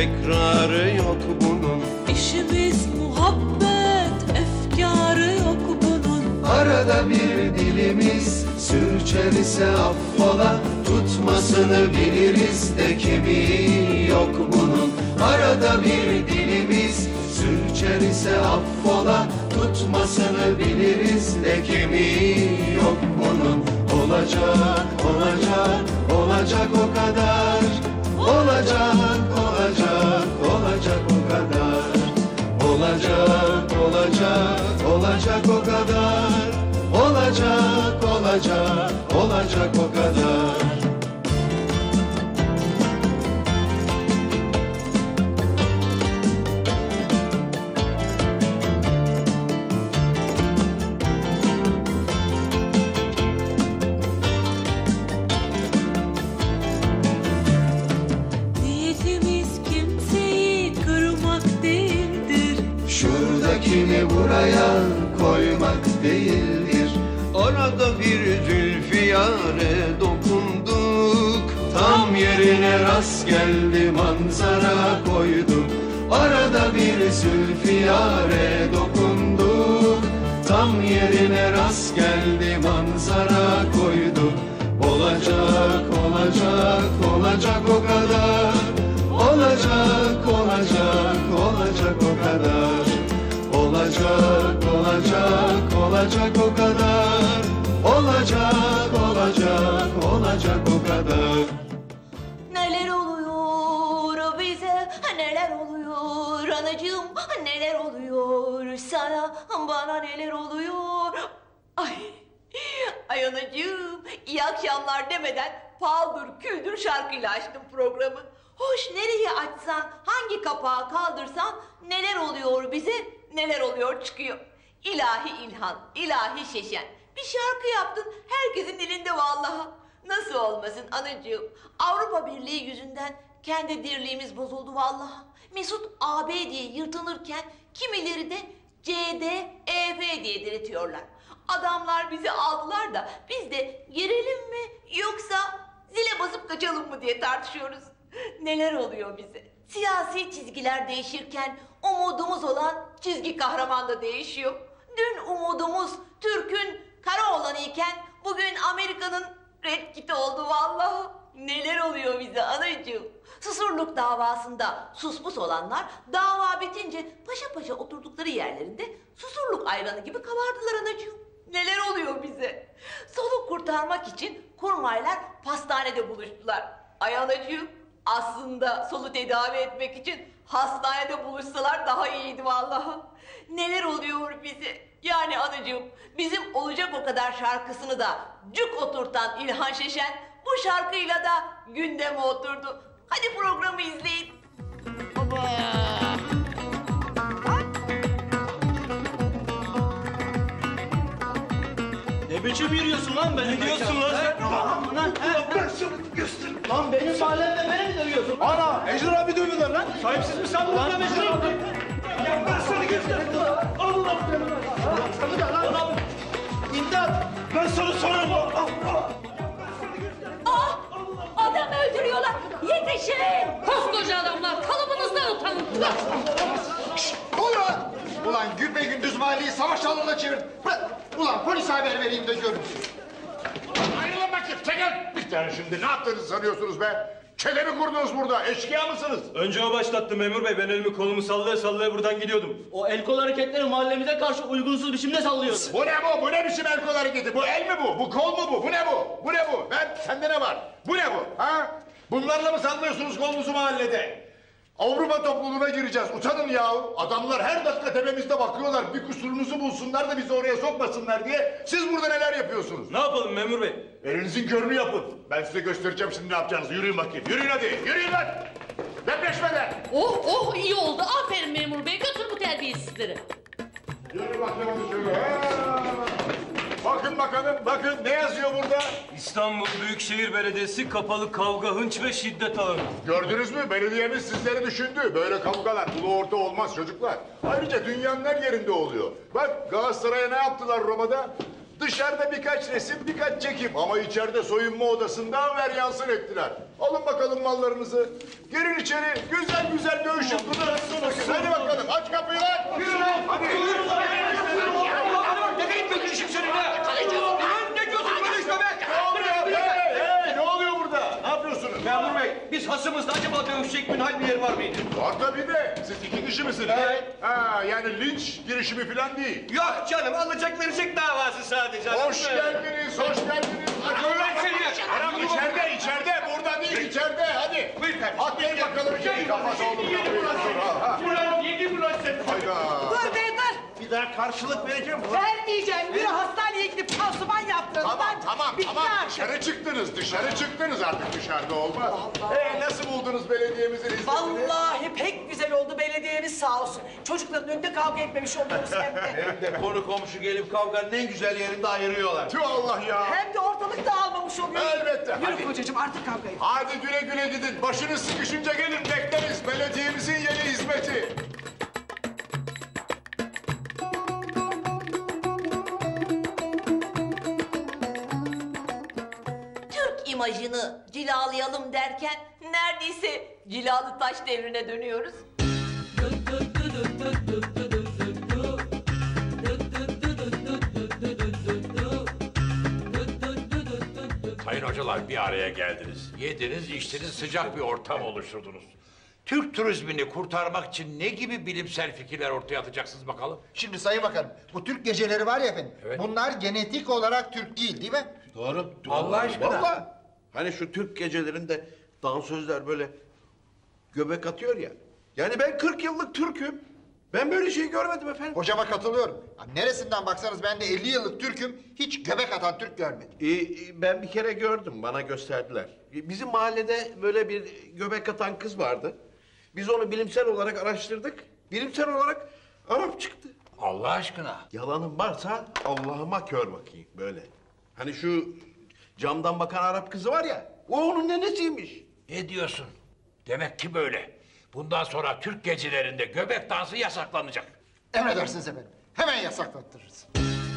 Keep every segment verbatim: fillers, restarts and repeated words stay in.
tekrarı yok bunun. İşimiz muhabbet, efkarı yok bunun. Arada bir dilimiz sürçer ise affola, tutmasını biliriz de kemiği yok bunun. Arada bir dilimiz sürçer ise affola, tutmasını biliriz de kemiği yok bunun. Olacak, olacak, olacak o kadar. Olacak, olacak, olacak o kadar. Olacak, olacak, olacak o kadar. Olacak, olacak, olacak o kadar. Şuradakini buraya koymak değildir. Orada bir zülfiyare dokunduk, Tam yerine rast geldi manzara koyduk. Arada bir zülfiyare dokunduk, tam yerine rast geldi manzara koyduk. Olacak, olacak, olacak o kadar. Olacak, olacak, olacak o kadar. Olacak, olacak, olacak o kadar. Olacak, olacak, olacak o kadar. Neler oluyor bize, neler oluyor anacığım, neler oluyor sana, bana neler oluyor. Ay, ay anacığım, iyi akşamlar demeden paldır küldür şarkıyla açtım programı. Hoş nereye açsan, hangi kapağı kaldırsan neler oluyor bize, neler oluyor çıkıyor. İlahi İlhan, ilahi Şeşen. Bir şarkı yaptın, herkesin dilinde vallahi. Nasıl olmasın anacığım? Avrupa Birliği yüzünden kendi dirliğimiz bozuldu vallahi. Mesut A B diye yırtınırken kimileri de C D E F diye diretiyorlar. Adamlar bizi aldılar da biz de girelim mi yoksa zile basıp kaçalım mı diye tartışıyoruz. Neler oluyor bize? Siyasi çizgiler değişirken umudumuz olan çizgi kahraman da değişiyor. Dün umudumuz Türk'ün Karaoğlan'ı iken bugün Amerika'nın Red Kit'i oldu vallahi. Neler oluyor bize anacığım? Susurluk davasında suspus olanlar dava bitince paşa paşa oturdukları yerlerinde Susurluk ayranı gibi kabardılar anacığım. Neler oluyor bize? Soluk kurtarmak için kurmaylar pastanede buluştular. Ay anacığım, aslında solu tedavi etmek için hastanede buluşsalar daha iyiydi vallahi. Neler oluyor bize? Yani anacığım, bizim olacak o kadar şarkısını da cuk oturtan İlhan Şeşen bu şarkıyla da gündeme oturdu. Hadi programı izleyin. Baba. Ne biçim yürüyorsun lan beni? Ne diyorsun lan sen? Lan, lan, ben sana göstereyim. Lan benim mahallemde beni mi dövüyorsun? Ana, Ejder abi dövüyorlar lan. Sahipsiz mi sandın lan Ejder abi? Ya ben sana göstereyim. Allah canına. Sana da lan. İmdat. Ben sana sorarım. Ah! Adam öldürüyorlar. Yetişin! Koskoca adamlar kalıbınızdan utanın. Şşt! Ulan! Ulan gün be gündüz mahalleyi savaş alanına çevir. Bırak! Ulan polise haber vereyim de görün. Ayrılın bakayım, çekil! Bir tane şimdi ne yaptığınızı sanıyorsunuz be? Çete mi kurdunuz burada? Eşkıya mısınız? Önce o başlattı memur bey. Ben elimi kolumu sallaya sallaya buradan gidiyordum. O el kol hareketleri mahallemize karşı uygunsuz biçimde sallıyordu. Bu ne bu? Bu ne biçim el kol hareketi? Bu el mi bu? Bu kol mu bu? Bu ne bu? Bu ne bu? Ben, sende ne var? Bu ne bu? Ha? Bunlarla mı sallıyorsunuz kolunuzu mahallede? Avrupa topluluğuna gireceğiz. Utanın yahu. Adamlar her dakika tepemizde bakıyorlar. Bir kusurumuzu bulsunlar da bizi oraya sokmasınlar diye. Siz burada neler yapıyorsunuz? Ne yapalım memur bey? Elinizin körünü yapın. Ben size göstereceğim şimdi ne yapacağınızı. Yürüyün bakayım. Yürüyün hadi. Yürüyün lan. Depreşmeden. Oh oh iyi oldu. Aferin memur bey. Götür bu terbiyesizleri. Yürü bakalım şöyle. Ha. Bakın bakalım. Bakın ne yazıyor burada? İstanbul Büyükşehir Belediyesi kapalı kavga, hınç ve şiddet alanı. Gördünüz mü? Belediyemiz sizleri düşündü. Böyle kavgalar ulu orta olmaz çocuklar. Ayrıca dünyanın her yerinde oluyor. Bak Galatasaray'a ne yaptılar Roma'da? Dışarıda birkaç resim, birkaç çekim. Ama içeride soyunma odasında ver yansın ettiler. Alın bakalım mallarınızı. Girin içeri, güzel güzel Hasımızda acaba dövüşecek münhal bir yer var mıydı? Var tabii de. Siz iki kişi misiniz? Evet. Ha, yani linç girişimi falan değil. Yok canım, alacak verecek davası sadece. Hoş geldiniz, hoş geldiniz. Hadi ulan seni. Anam içeride, içeride. Burada değil, içeride. Hadi. Buyur kardeşim. Hadi gel bakalım. Gel kapat oğlum. Ulan yedi ulan sen. Hayda. Dur be dur. Bir daha karşılık vereceğim. Vermeyeceğim. Yürü hastaneye gidip pansuman yaptırın. Tamam, Lan, tamam, bitti tamam. artık. Dışarı çıktınız, dışarı çıktınız artık dışarıda olmaz. Ee, nasıl buldunuz belediyemizin hizmetini? Vallahi pek güzel oldu belediyemiz sağ olsun. Çocukların önünde kavga etmemiş oldunuz hem de. Hem de konu komşu gelip kavganın en güzel yerinde ayırıyorlar. Tüh Allah ya. Hem de ortalık dağılmamış oluyor. Elbette, Yürü hadi. kocacığım artık kavgayı. Hadi güle güle gidin. Başınız sıkışınca gelin bekleriz. Belediyemizin yeni hizmeti. Türk imajını cilalayalım derken neredeyse cilalı taş devrine dönüyoruz. Sayın hocalar bir araya geldiniz. Yediniz, içtiniz, sıcak bir ortam oluşturdunuz. Türk turizmini kurtarmak için ne gibi bilimsel fikirler ortaya atacaksınız bakalım? Şimdi Sayın Bakanım, bu Türk geceleri var ya efendim, Evet. bunlar genetik olarak Türk değil değil mi? Doğru. Allah aşkına. Vallahi. Hani şu Türk gecelerinde dansözler böyle göbek atıyor ya. Yani ben kırk yıllık Türk'üm. Ben böyle şey görmedim efendim. Hocama katılıyorum. Ya neresinden baksanız ben de elli yıllık Türk'üm, hiç göbek atan Türk görmedim. Ee, ben bir kere gördüm, bana gösterdiler. Ee, Bizim mahallede böyle bir göbek atan kız vardı. Biz onu bilimsel olarak araştırdık. Bilimsel olarak Arap çıktı. Allah aşkına. Yalanım varsa Allah'ıma kör bakayım böyle. Hani şu camdan bakan Arap kızı var ya, o onun nenesiymiş. Ne diyorsun? Demek ki böyle. Bundan sonra Türk gecelerinde göbek dansı yasaklanacak. Emredersiniz efendim, hemen yasaklattırırız.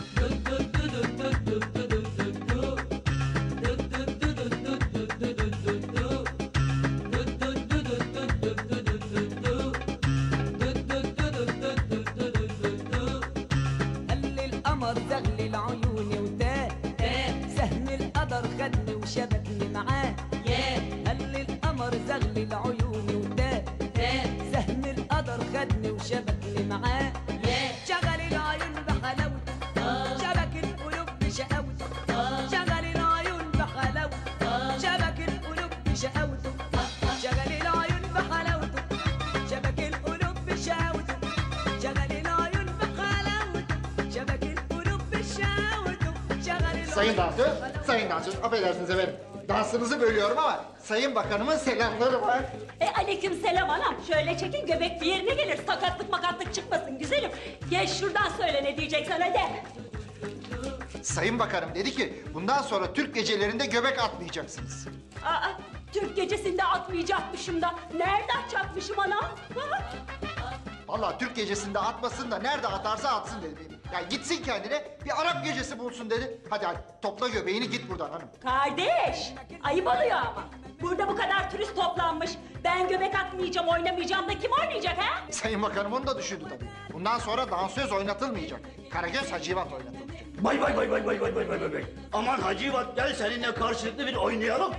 قال القمر زغلل عيوني وتاه سهم القدر خدني وشبكني معاه قال القمر زغلل عيوني وتاه سهم القدر خدني وشبكني معاه شغل العيون بحلاوته شبك القلوب بشقاوته شغل العيون بحلاوته شبك القلوب بشقاوته شغل العيون بحلاوته شبك القلوب بشقاوته شغل العيون بحلاوته شبك القلوب بشقاوته شغل Sayın dansöz, sayın dansöz, affedersiniz efendim. Dansınızı bölüyorum ama Sayın Bakanımın selamları var. E aleyküm selam anam. Şöyle çekin göbek bir yerine gelir. Sakatlık makatlık çıkmasın güzelim. Gel şuradan söyle ne diyeceksen hadi. Sayın Bakanım dedi ki bundan sonra Türk gecelerinde göbek atmayacaksınız. Aa, Türk gecesinde atmayacakmışım da nerede atacakmışım anam? Ha? Vallahi Türk gecesinde atmasın da nerede atarsa atsın dedi. Ya gitsin kendine bir Arap gecesi bulsun dedi. Hadi hadi topla göbeğini git buradan hanım. Kardeş, ayıp oluyor ama. Burada bu kadar turist toplanmış. Ben göbek atmayacağım, oynamayacağım da kim oynayacak ha? Sayın Bakanım onu da düşündü tabii. Bundan sonra dansöz oynatılmayacak. Karagöz Hacivat oynatılacak. Vay vay vay vay vay vay vay vay vay. Aman Hacivat gel seninle karşılıklı bir oynayalım.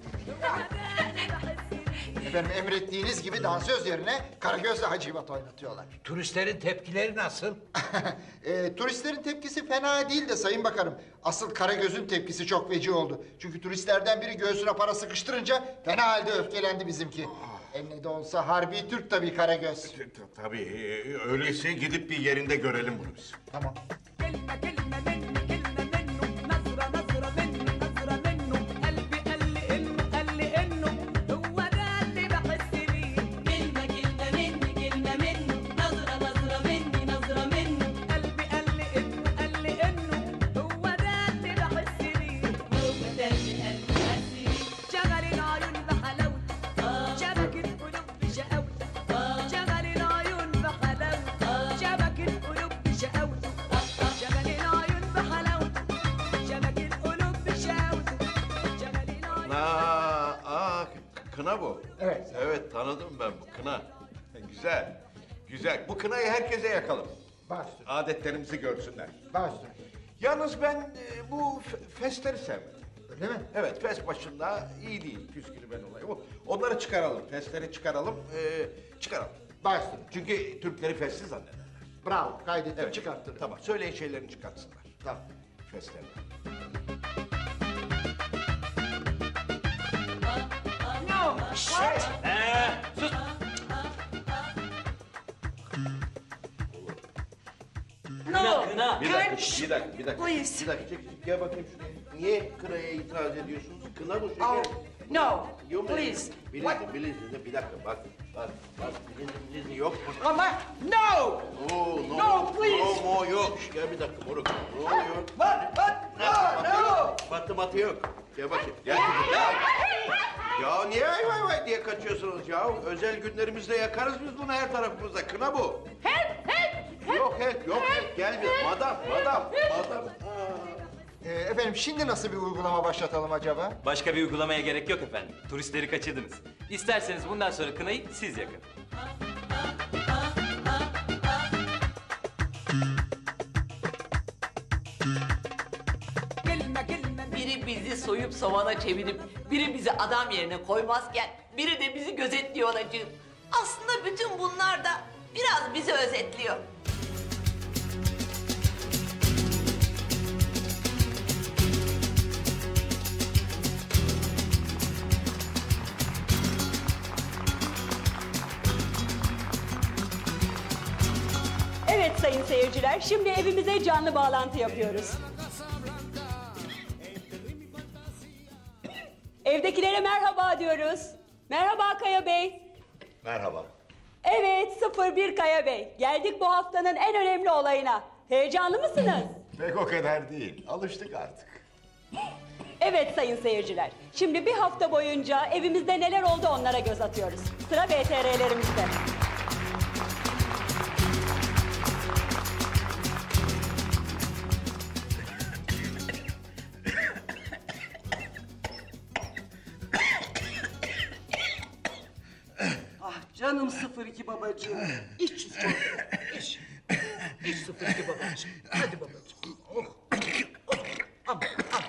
Efendim emrettiğiniz gibi dansöz yerine Karagöz'le Hacivat oynatıyorlar. Turistlerin tepkileri nasıl? e, turistlerin tepkisi fena değil de Sayın Bakanım. Asıl Karagöz'ün tepkisi çok feci oldu. Çünkü turistlerden biri göğsüne para sıkıştırınca fena halde öfkelendi bizimki. E ne de olsa harbi Türk tabii Karagöz. Tabii e, öyleyse gidip bir yerinde görelim bunu biz. Tamam. كلمة كلمة مني كلمة منه نظرة نظرة مني نظرة منه قلبي قال لي إنه قال لي إنه هو ده اللي بحس بيه كلمة كلمة مني كلمة منه نظرة نظرة مني نظرة منه قلبي قال لي إنه قال لي إنه هو ده اللي بحس بيه هو ده اللي قلبي حس بيه شغل العيون بحلاوته شبك القلوب بشقاوته شغل العيون بحلاوته شبك القلوب بشقاوته شغل العيون بحلاوته شبك القلوب بشقاوته شغل العيون Aa, aa, kına bu. Evet. Evet, tanıdım ben bu kına. Güzel, güzel. Bu kınayı herkese yakalım. Baş üstüne, Adetlerimizi görsünler. baş üstüne. Yalnız ben e, bu fe- festleri sevmedim. Öyle mi? Evet, fes başında iyi değil püskülü ben olayım. Onları çıkaralım, fesleri çıkaralım, ee, çıkaralım. Başsın. Çünkü Türkleri fesli zannederler. Bravo. Kaydettim, Evet, çıkarttım. Tamam, söyleyin şeylerini çıkartsınlar. Tamam. Feslerini. No. What? Ee, sus. No. Kına, Bir dakika, Kınç. bir dakika, bir dakika. Please. Bir dakika, çek, gel bakayım şuraya. Niye kınaya itiraz ediyorsunuz? Kına bu şeker. Oh, no. Yok mu? Please. Bilinçli, bilinçli. Bir dakika, bak, bak, bak. Bilinçli yok mu? Ama no. Oo, no, No, please. No, no, yok. Gel bir dakika moruk. Ne oluyor? What? What? No, no. Batı matı yok. Gel bakayım. Gel kızım. Ya, ya niye vay vay vay diye kaçıyorsunuz ya? Özel günlerimizde yakarız biz bunu her tarafımızda. Kına bu. Help, help. Yok hep, yok hep. Gel bir. Madam, madam, madam. Ee, efendim şimdi nasıl bir uygulama başlatalım acaba? Başka bir uygulamaya gerek yok efendim. Turistleri kaçırdınız. İsterseniz bundan sonra kınayı siz yakın. Gelme gelme Biri bizi soyup savana çevirip, biri bizi adam yerine koymazken, biri de bizi gözetliyor anacığım. Aslında bütün bunlar da biraz bizi özetliyor. Evet sayın seyirciler, şimdi evimize canlı bağlantı yapıyoruz. Evdekilere merhaba diyoruz. Merhaba Kaya Bey. Merhaba. Evet, sıfır bir Kaya Bey. Geldik bu haftanın en önemli olayına. Heyecanlı mısınız? Pek o kadar değil. Alıştık artık. Evet sayın seyirciler. Şimdi bir hafta boyunca evimizde neler oldu onlara göz atıyoruz. Sıra V T R'lerimizde. Ah canım sıfır iki babacığım. İç şu çorbayı. İç. İç sıfır iki babacığım. Hadi babacığım. Oh. Oh. Ama.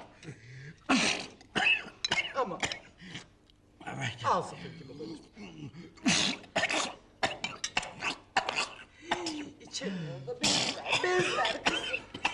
Ama. Ama. Al sıfır iki babacığım. İçelim orada bezler, bezler kızım.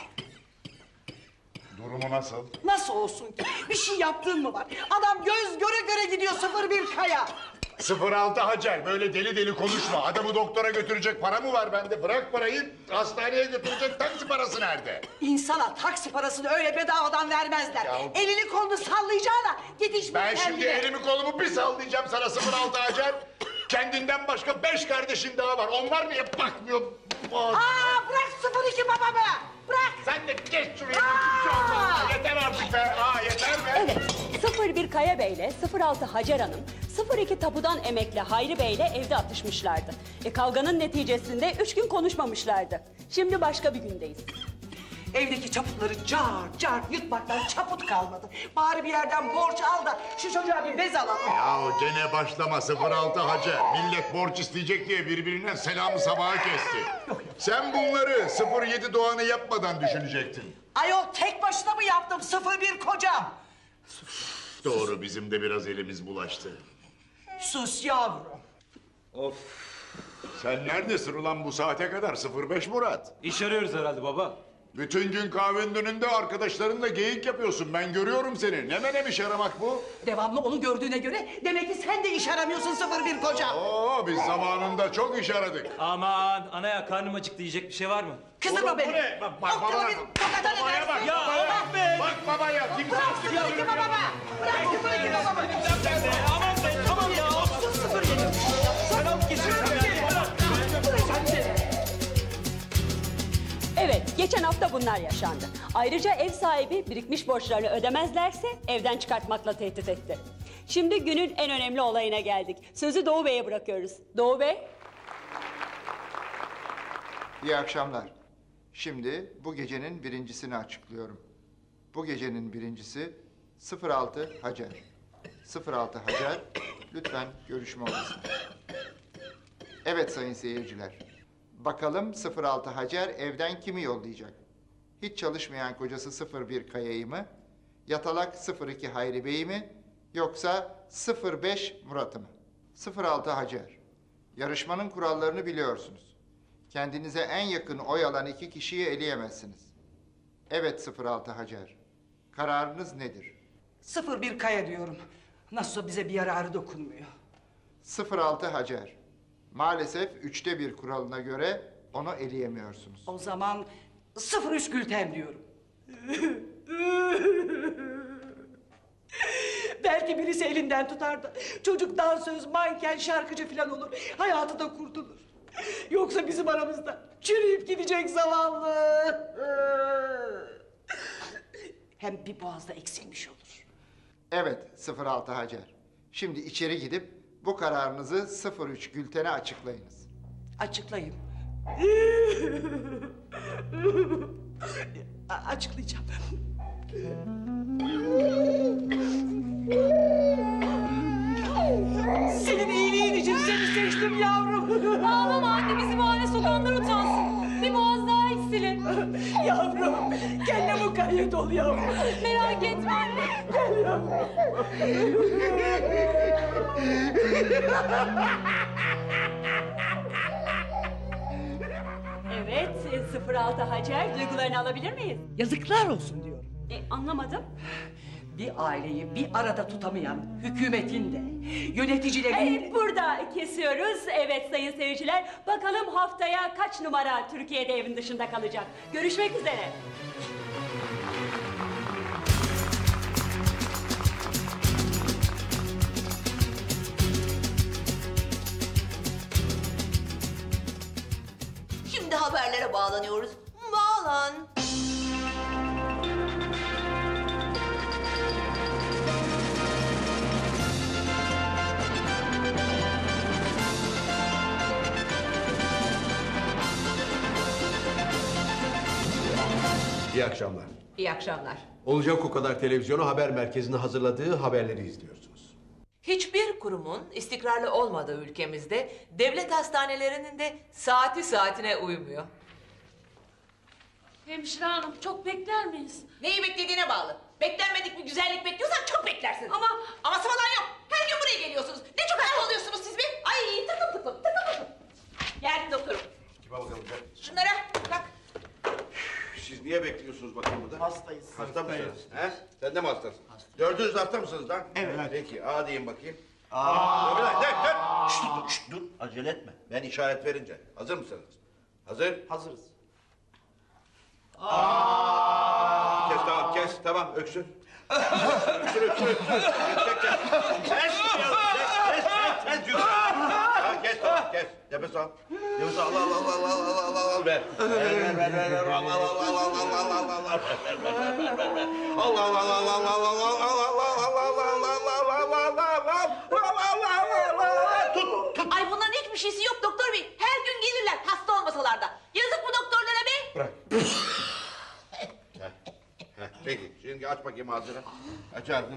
Durumu nasıl? Nasıl olsun ki? Bir şey yaptın mı var? Adam göz göre göre gidiyor sıfır bir Kaya. sıfır altı Hacer, böyle deli deli konuşma. Adamı doktora götürecek para mı var bende? Bırak parayı, hastaneye götürecek taksi parası nerede? İnsana taksi parasını öyle bedavadan vermezler. Ya- Elini kolunu sallayacağına git iş Ben bul şimdi kendine. elimi kolumu bir sallayacağım sana sıfır altı Hacer. Kendinden başka beş kardeşin daha var. Onlar niye bakmıyor? Aa bırak sıfır iki babamı. Bırak. Sen de geç şuraya. Aa! Yeter artık be. Aa, yeter be. Evet, sıfır bir Kaya Bey ile sıfır altı Hacer Hanım, sıfır iki tapudan emekli Hayri Bey ile evde atışmışlardı. E, kavganın neticesinde üç gün konuşmamışlardı. Şimdi başka bir gündeyiz. Evdeki çaputları car car yutmaktan çaput kalmadı. Bari bir yerden borç al da şu çocuğa bir bez alalım. Ya gene başlama sıfır altı Hacer. Millet borç isteyecek diye birbirinden selamı sabaha kesti. Sen bunları sıfır yedi Doğan'ı yapmadan düşünecektin. Ayol tek başına mı yaptım sıfır bir kocam? Doğru, bizim de biraz elimiz bulaştı. Sus yavrum. Of. Sen neredesin ulan bu saate kadar? sıfır beş Murat. İş arıyoruz herhalde baba. Bütün gün kahvenin önünde arkadaşlarınla geyik yapıyorsun. Ben görüyorum seni. Ne menem iş aramak bu? Devamlı onu gördüğüne göre demek ki sen de iş aramıyorsun sıfır bir kocam. Oo, biz zamanında çok iş aradık. Aman anaya karnım acıktı, yiyecek bir şey var mı? Kızdırma Oğlum, bu beni. ne? Bak, bak, Okkalı baba- bir tokatını Babaya versin. bak, Ya, babaya. bak be. Bak babaya. Kimse Bırak sıfır iki babamı. Bırak sıfır iki babamı. Aman be, tamam ya. Sus sıfır yedi. Sen al gitsin. Evet, geçen hafta bunlar yaşandı. Ayrıca ev sahibi birikmiş borçlarını ödemezlerse evden çıkartmakla tehdit etti. Şimdi günün en önemli olayına geldik. Sözü Doğu Bey'e bırakıyoruz. Doğu Bey. İyi akşamlar. Şimdi bu gecenin birincisini açıklıyorum. Bu gecenin birincisi sıfır altı Hacer. sıfır altı Hacer, lütfen görüşme odasına. Evet sayın seyirciler. Bakalım sıfır altı Hacer evden kimi yollayacak? Hiç çalışmayan kocası sıfır bir Kaya'yı mı? Yatalak sıfır iki Hayri Bey mi yoksa sıfır beş Murat'ı mı? sıfır altı Hacer. Yarışmanın kurallarını biliyorsunuz. Kendinize en yakın oy alan iki kişiyi eleyemezsiniz. Evet sıfır altı Hacer. Kararınız nedir? Sıfır bir Kaya diyorum. Nasılsa bize bir yararı dokunmuyor. sıfır altı Hacer. Maalesef üçte bir kuralına göre onu eleyemiyorsunuz. O zaman sıfır üç Gülten diyorum. Belki birisi elinden tutar da çocuk dansöz, manken, şarkıcı falan olur. Hayatı da kurtulur. Yoksa bizim aramızda çürüyüp gidecek zavallı. Hem bir boğazda eksilmiş olur. Evet sıfır altı Hacer. Şimdi içeri gidip bu kararınızı sıfır üç Gülten'e açıklayınız. Açıklayayım. A- açıklayacağım. Senin iyiliğin için seni seçtim yavrum. Ağlama anne, bizim hale sokanlar utansın. Bir boğaz daha eksilir. Yavrum, kelle mukayyet ol yavrum. Merak etme anne. Gel yavrum. Evet, e, sıfır altı Hacer, duygularını alabilir miyiz? Yazıklar olsun diyorum. E, anlamadım. Bir aileyi bir arada tutamayan hükümetin de, yöneticilerin... Evet, burada kesiyoruz. Evet sayın seyirciler, bakalım haftaya kaç numara Türkiye'de evin dışında kalacak. Görüşmek üzere. Şimdi haberlere bağlanıyoruz. Bağlan. İyi akşamlar. İyi akşamlar. Olacak o kadar televizyonu haber merkezinin hazırladığı haberleri izliyorsunuz. Hiçbir kurumun istikrarlı olmadığı ülkemizde devlet hastanelerinin de saati saatine uymuyor. Hemşire hanım, çok bekler miyiz? Neyi beklediğine bağlı. Beklenmedik bir güzellik bekliyorsan çok beklersin. Ama aması falan yok. Her gün buraya geliyorsunuz. Ne çok ayıp oluyorsunuz siz be. Ay tıklım tıklım tıklım tıklım. Geldim doktorum. Kime bakalım sen? Şunlara bak. Siz niye bekliyorsunuz bakayım burada? Hastayız. Hasta mısınız? He? Sen de mi hastasın? Dördünüz hasta mısınız lan? Evet. Peki A deyin bakayım. Aa. Dur, dur, dur. Şşt, dur, şşt, dur. Acele etme. Ben işaret verince. Hazır mısınız? Hazır? Hazırız. Aa. Kes tamam kes tamam öksür. öksür öksür öksür. Kes kes kes. Kes kes kes kes kes. Ha, kes tamam kes. Nefes al. Nefes al al al al al al al al ver. Ver ver ver ver. Al al al al al al al al al al. Al al al al al al al al. Tut tut. Ay bunların hiçbir şeysi yok doktor bey. Her gün gelirler hasta olmasalar da. Yazık bu doktorlara be. Bırak. Peki şimdi aç bakayım ağzını. Aç ağzını.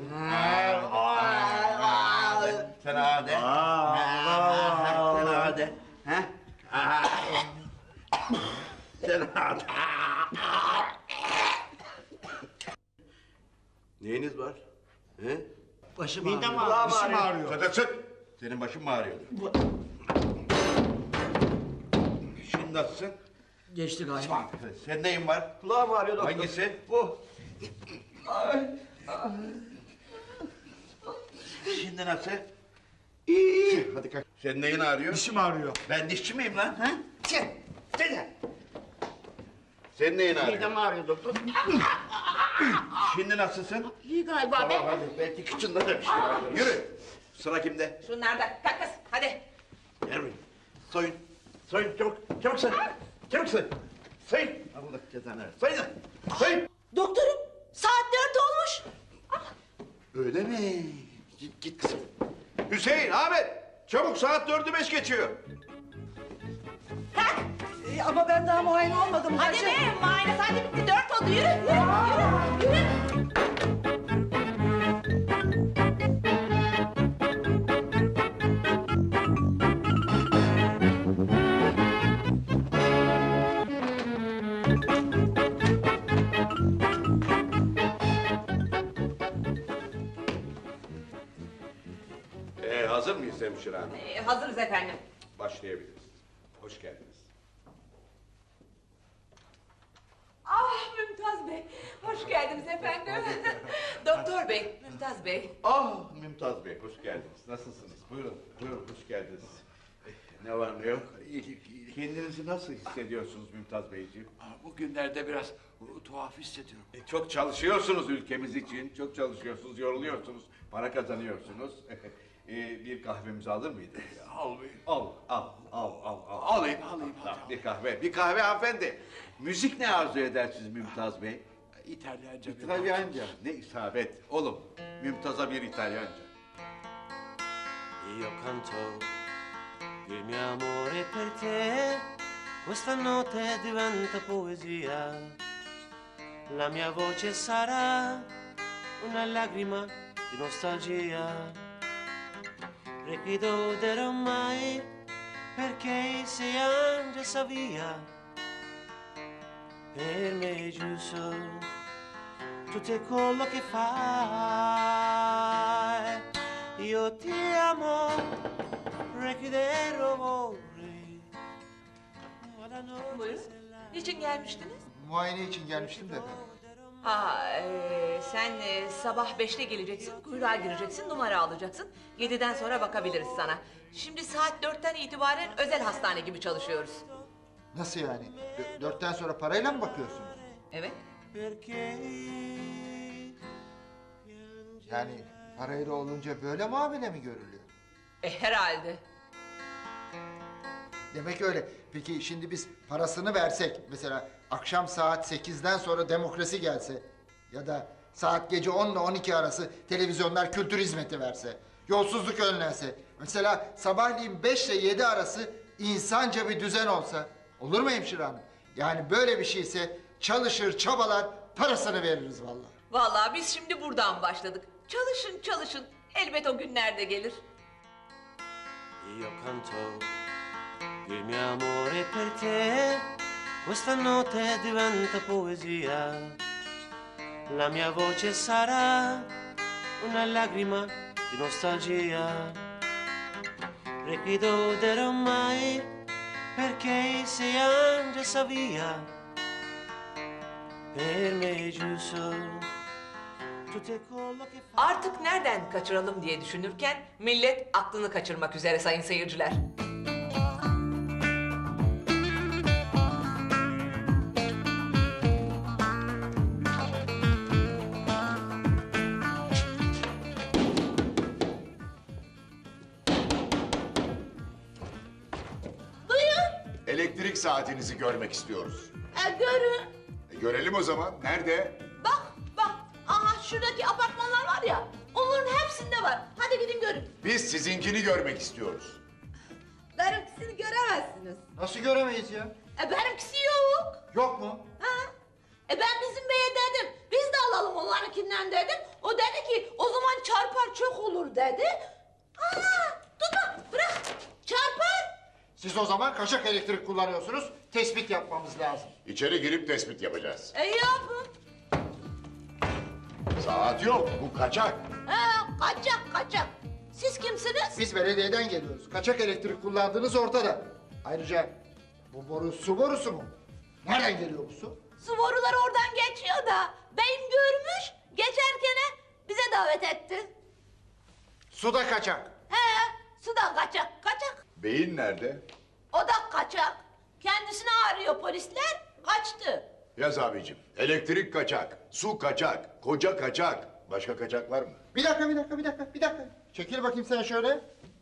Sen ağa de. Sen ağa de. Sen ağa de. Neyiniz var? He? Başım ağrıyor. Başım ağrıyor. Sık sık. Senin başın mı ağrıyordu? Şimdi nasılsın? Geçti galiba. Senin neyin var? Kulağım ağrıyor doktor. Hangisi? Bu. Şimdi nasıl? İyi. Hadi kalk. Senin neyin ağrıyor? Dişim ağrıyor. Ben dişçi miyim lan? Ha? Sen. Sen. Senin neyin ağrıyor? Midem ağrıyor doktor. Şimdi nasılsın? İyi galiba be. Tamam hadi. Belki kıçında da bir şey var. Yürü. Sıra kimde? Şunlarda kalk kız hadi. Gel buraya. Soyun. Soyun çabuk. Çabuk soyun. Çabuk soyun. Soyun. Allah cezanı versin. Soyun. Soyun. Doktorum saat dört olmuş. Öyle mi? Git, git kızım. Hüseyin, Ahmet. Çabuk saat dördü beş geçiyor. Ee, ama ben daha muayene olmadım. Hadi hacı. be muayene saati bitti dört oldu yürü yürü yürü. yürü. hemşire hanım? Ee, hazırız efendim. Başlayabiliriz. Hoş geldiniz. Ah Mümtaz Bey, hoş geldiniz efendim. Doktor Bey, Mümtaz Bey. Ah Mümtaz Bey, hoş geldiniz. Nasılsınız? Buyurun, buyurun, hoş geldiniz. Ne var ne yok? Kendinizi nasıl hissediyorsunuz Mümtaz Beyciğim? Bugünlerde biraz uh, tuhaf hissediyorum. E, çok çalışıyorsunuz ülkemiz için, çok çalışıyorsunuz, yoruluyorsunuz, para kazanıyorsunuz. e, bir kahvemizi alır mıydınız? Al bey. Al, al, al, al, al. Alayım, alayım. Tamam, bir kahve, bir kahve hanımefendi. Müzik ne arzu edersiniz Mümtaz Bey? İtalyanca. bir- İtalyanca. Ne isabet. Oğlum, Mümtaz'a bir İtalyanca. Io canto il mio amore per te, questa notte diventa poesia. La mia voce sarà una lagrima di nostalgia. Richiuderò mai perché sei anche sa via. Per me è giusto tutto quello che fai. Io ti amo, richiuderò vorrei. Ma la notte Buyurun. se la- Niçin gelmiştiniz? Muayene için gelmiştim de efendim. Ha, e, sen e, sabah beşte geleceksin, kuyruğa gireceksin, numara alacaksın. Yediden sonra bakabiliriz sana. Şimdi saat dörtten itibaren özel hastane gibi çalışıyoruz. Nasıl yani? Dö- dörtten sonra parayla mı bakıyorsunuz? Evet. Perché Yani parayla olunca böyle muamele mi görülüyor? E, herhalde. Demek öyle. Peki şimdi biz parasını versek, mesela akşam saat sekizden sonra demokrasi gelse ya da saat gece on ile on iki arası televizyonlar kültür hizmeti verse, yolsuzluk önlense, mesela sabahleyin beş ile yedi arası insanca bir düzen olsa, olur mu hemşire hanım? Yani böyle bir şeyse çalışır, çabalar, parasını veririz vallahi. Vallahi biz şimdi buradan başladık. Çalışın çalışın. Elbet o günler de gelir. io canto il mio amore per te, questa notte diventa poesia. La mia voce sarà una lagrima di nostalgia. Richiuderò mai perché sei anche sa via. Per me è giusto tutto quello che fai. Artık nereden kaçıralım diye düşünürken millet aklını kaçırmak üzere sayın seyirciler. Buyurun. Elektrik saatinizi görmek istiyoruz. E, görün. E, görelim o zaman. Nerede? Bak bak. Aha şuradaki apartmanlar var ya. Onların hepsinde var. Hadi gidin görün. Biz sizinkini görmek istiyoruz. Benimkisini göremezsiniz. Nasıl göremeyiz ya? E benimkisi yok. Yok mu? Ha? E ben bizim beye dedim. Biz de alalım onlarınkinden dedim. O dedi ki o zaman çarpar çok olur dedi. Aa, tutma bırak. Çarpar. Siz o zaman kaçak elektrik kullanıyorsunuz, tespit yapmamız lazım. İçeri girip tespit yapacağız. E yapın. Saat yok. Bu kaçak. Ha, kaçak kaçak. Siz kimsiniz? Biz belediyeden geliyoruz. Kaçak elektrik kullandığınız ortada. Ayrıca bu boru su borusu mu? Nereden geliyor bu su? Su boruları oradan geçiyor da beyim görmüş geçerken bize davet etti. Su da kaçak. He, sudan kaçak kaçak. Beyin nerede? O da kaçak. Kendisini arıyor polisler kaçtı. Yaz abicim. Elektrik kaçak, su kaçak, koca kaçak. Başka kaçak var mı? Bir dakika, bir dakika, bir dakika, bir dakika. Çekil bakayım sen şöyle.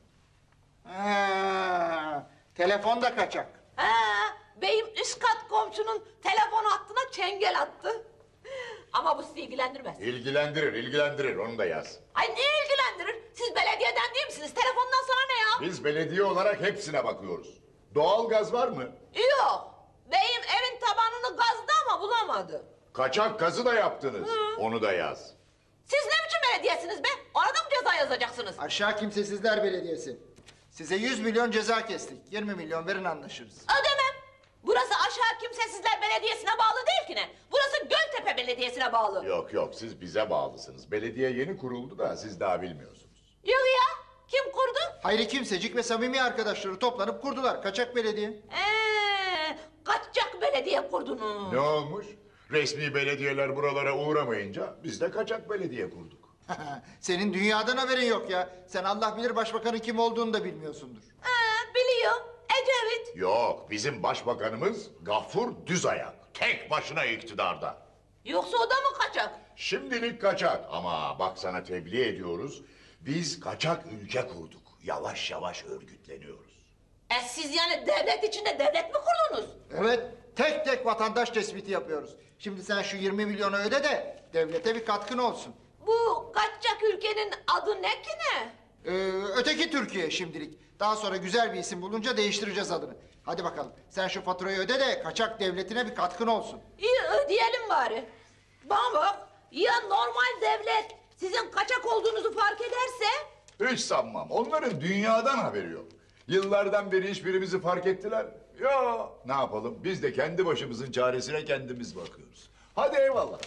Ha, telefon da kaçak. He, beyim üst kat komşunun telefon hattına çengel attı. Ama bu sizi ilgilendirmez. İlgilendirir, ilgilendirir. Onu da yaz. Ay niye ilgilendirir? Siz belediyeden değil misiniz? Telefondan sonra ne ya? Biz belediye olarak hepsine bakıyoruz. Doğalgaz var mı? Yok. Beyim evin tabanını gazdı ama bulamadı. Kaçak gazı da yaptınız. Onu da yaz. Siz ne biçim belediyesiniz be? Orada mı ceza yazacaksınız? Aşağı Kimsesizler Belediyesi. Size yüz milyon ceza kestik. yirmi milyon verin anlaşırız. Ödemem. Burası Aşağı Kimsesizler Belediyesi'ne bağlı değil ki ne? Burası Göltepe Belediyesi'ne bağlı. Yok yok, siz bize bağlısınız. Belediye yeni kuruldu da siz daha bilmiyorsunuz. Yok ya. Kim kurdu? Hayri Kimsecik ve samimi arkadaşları toplanıp kurdular kaçak belediye. Ee, kaçacak belediye kurdunuz. Ne olmuş? Resmi belediyeler buralara uğramayınca biz de kaçak belediye kurduk. Senin dünyadan haberin yok ya. Sen Allah bilir başbakanın kim olduğunu da bilmiyorsundur. Ee, biliyor. Ecevit. Yok, bizim başbakanımız Gafur Düzayak. Tek başına iktidarda. Yoksa o da mı kaçak? Şimdilik kaçak ama bak sana tebliğ ediyoruz. Biz kaçak ülke kurduk. Yavaş yavaş örgütleniyoruz. E siz yani devlet içinde devlet mi kurdunuz? Evet, tek tek vatandaş tespiti yapıyoruz. Şimdi sen şu yirmi milyonu öde de devlete bir katkın olsun. Bu kaçacak ülkenin adı ne ki ne? Ee, öteki Türkiye şimdilik. Daha sonra güzel bir isim bulunca değiştireceğiz adını. Hadi bakalım, sen şu faturayı öde de kaçak devletine bir katkın olsun. İyi ödeyelim bari. Bana bak, ya normal devlet sizin kaçak olduğunuzu fark ederse? Hiç sanmam. Onların dünyadan haberi yok. Yıllardan beri hiçbirimizi fark ettiler. Ya ne yapalım? Biz de kendi başımızın çaresine kendimiz bakıyoruz. Hadi eyvallah.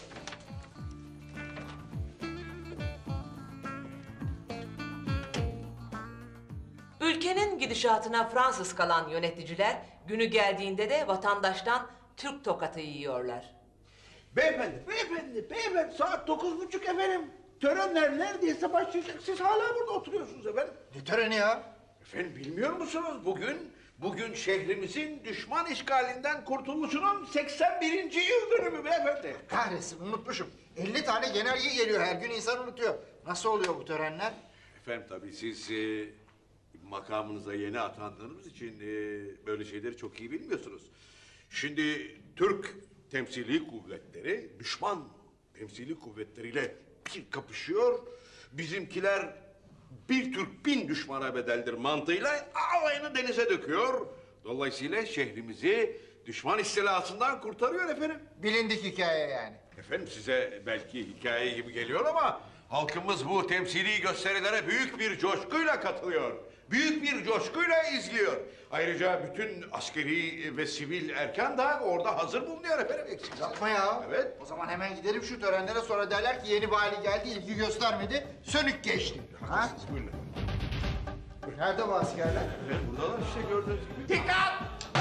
Ülkenin gidişatına Fransız kalan yöneticiler günü geldiğinde de vatandaştan Türk tokatı yiyorlar. Beyefendi, beyefendi, beyefendi saat dokuz buçuk efendim. Törenler neredeyse başlayacak. Siz hala burada oturuyorsunuz efendim. Ne töreni ya? Efendim bilmiyor musunuz bugün? Bugün şehrimizin düşman işgalinden kurtuluşunun seksen birinci yıl dönümü beyefendi. Kahretsin, unutmuşum. elli tane genelge geliyor her gün, insan unutuyor. Nasıl oluyor bu törenler? Efendim tabii siz e, makamınıza yeni atandığınız için e, böyle şeyleri çok iyi bilmiyorsunuz. Şimdi Türk temsili kuvvetleri düşman temsili kuvvetleriyle bir kapışıyor. Bizimkiler bir Türk bin düşmana bedeldir mantığıyla alayını denize döküyor. Dolayısıyla şehrimizi düşman istilasından kurtarıyor efendim. Bilindik hikaye yani. Efendim size belki hikaye gibi geliyor ama halkımız bu temsili gösterilere büyük bir coşkuyla katılıyor. Büyük bir coşkuyla izliyor. Ayrıca bütün askeri ve sivil erkan da orada hazır bulunuyor efendim. Eksik. Yapma ya. Evet. O zaman hemen gidelim şu törenlere, sonra derler ki yeni vali geldi, ilgi göstermedi, sönük geçti. Ha? Buyurun efendim. Nerede bu askerler? Efendim buradalar işte gördüğünüz gibi. Dikkat!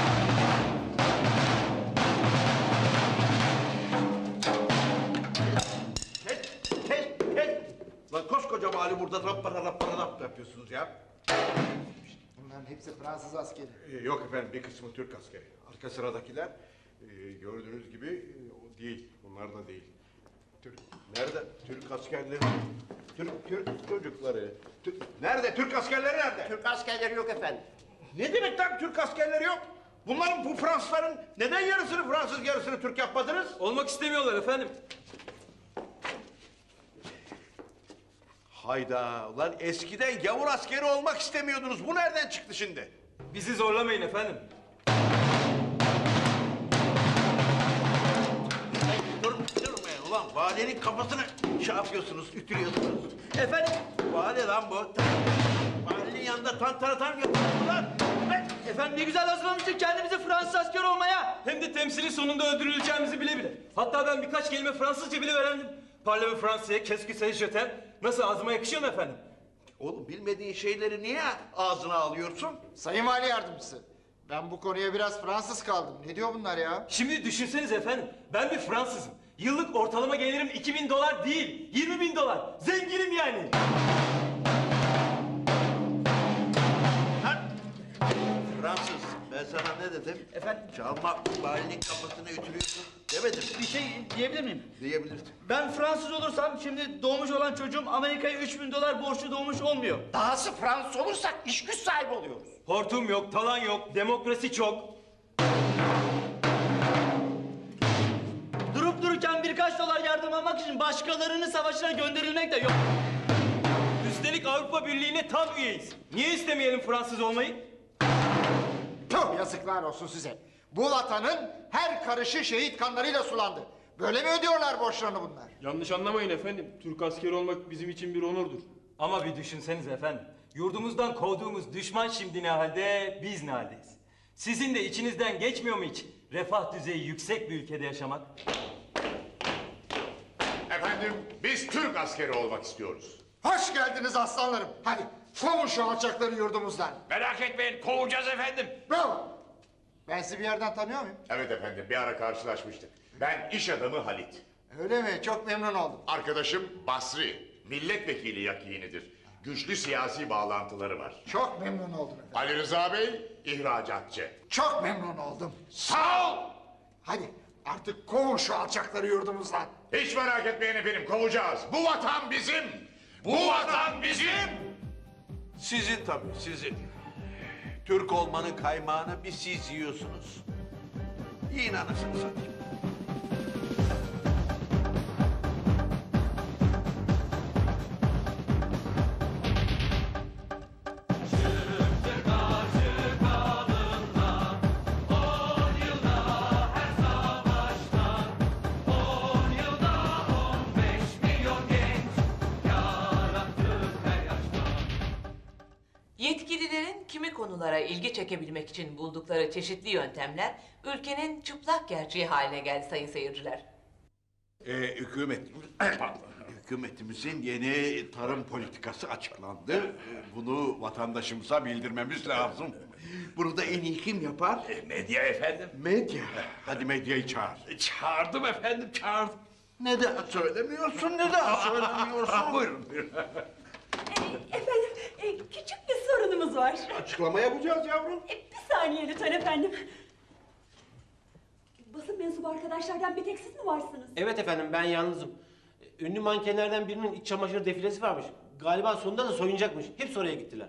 Kes, kes, kes! Lan koskoca mali burada rappara rappara rap yapıyorsunuz ya. Bunların hepsi Fransız askeri. Ee, yok efendim bir kısmı Türk askeri. Arka sıradakiler e, gördüğünüz gibi e, o değil. Bunlar da değil. Türk, nerede? Türk askerleri. Türk, Türk çocukları. Türk, nerede? Türk askerleri nerede? Türk askerleri yok efendim. Ne demek lan Türk askerleri yok? Bunların, bu Fransızların neden yarısını Fransız yarısını Türk yapmadınız? Olmak istemiyorlar efendim. Hayda ulan eskiden gavur askeri olmak istemiyordunuz. Bu nereden çıktı şimdi? Bizi zorlamayın efendim. Dur, durmayın ulan. Valinin kafasını şey yapıyorsunuz, ütülüyorsunuz. Efendim? Vali lan bu. Valinin yanında tantana tam yapıyorsunuz lan. Ben... Efendim ne güzel hazırlamıştık kendimizi Fransız asker olmaya. Hem de temsili sonunda öldürüleceğimizi bile bile. Hatta ben birkaç kelime Fransızca bile öğrendim. Parle Fransa'ya, qu'est-ce que c'est? Nasıl, ağzıma yakışıyor mu efendim? Oğlum bilmediğin şeyleri niye ağzına alıyorsun? Sayın Vali Yardımcısı, ben bu konuya biraz Fransız kaldım. Ne diyor bunlar ya? Şimdi düşünsenize efendim, ben bir Fransızım. Yıllık ortalama gelirim iki bin dolar değil, yirmi bin dolar. Zenginim yani. Fransız, ben sana ne dedim? Efendim? Çalma, valinin kafasını ütülüyorsun demedim. Bir şey diyebilir miyim? Diyebilirsin. Ben Fransız olursam şimdi doğmuş olan çocuğum Amerika'ya üç bin dolar borçlu doğmuş olmuyor. Dahası Fransız olursak iş güç sahibi oluyoruz. Hortum yok, talan yok, demokrasi çok. Durup dururken birkaç dolar yardım almak için başkalarının savaşına gönderilmek de yok. Üstelik Avrupa Birliği'ne tam üyeyiz. Niye istemeyelim Fransız olmayı? Tüh, yazıklar olsun size. Bu vatanın her karışı şehit kanlarıyla sulandı. Böyle mi ödüyorlar borçlarını bunlar? Yanlış anlamayın efendim. Türk askeri olmak bizim için bir onurdur. Ama bir düşünseniz efendim. Yurdumuzdan kovduğumuz düşman şimdi ne halde, biz ne haldeyiz? Sizin de içinizden geçmiyor mu hiç refah düzeyi yüksek bir ülkede yaşamak? Efendim biz Türk askeri olmak istiyoruz. Hoş geldiniz aslanlarım. Hadi Kovun şu alçakları yurdumuzdan. Merak etmeyin, kovacağız efendim. Bravo. Ben sizi bir yerden tanıyor muyum? Evet efendim, bir ara karşılaşmıştık. Ben iş adamı Halit. Öyle mi? Çok memnun oldum. Arkadaşım Basri, milletvekili yakinidir. Güçlü siyasi bağlantıları var. Çok memnun oldum efendim. Ali Rıza Bey, ihracatçı. Çok memnun oldum. Sağ ol! Hadi artık kovun şu alçakları yurdumuzdan. Hiç merak etmeyin efendim, kovacağız. Bu vatan bizim! Bu vatan bizim! Sizin tabii, sizin. Türk olmanın kaymağını bir siz yiyorsunuz. Yiyin anasını satayım. Yetkililerin kimi konulara ilgi çekebilmek için buldukları çeşitli yöntemler ülkenin çıplak gerçeği haline geldi sayın seyirciler. Ee, hükümet, hükümetimizin yeni tarım politikası açıklandı. Ee, Bunu vatandaşımıza bildirmemiz lazım. Bunu da en iyi kim yapar? Medya efendim. Medya. Hadi medyayı çağır. Çağırdım efendim, çağırdım. Neden söylemiyorsun, neden söylemiyorsun? Buyurun, buyurun. Efendim, e, küçük bir sorunumuz var. Açıklama yapacağız yavrum. E, bir saniye lütfen efendim. Basın mensubu arkadaşlardan bir tek siz mi varsınız? Evet efendim, ben yalnızım. Ünlü mankenlerden birinin iç çamaşır defilesi varmış. Galiba sonunda da soyunacakmış. Hepsi oraya gittiler.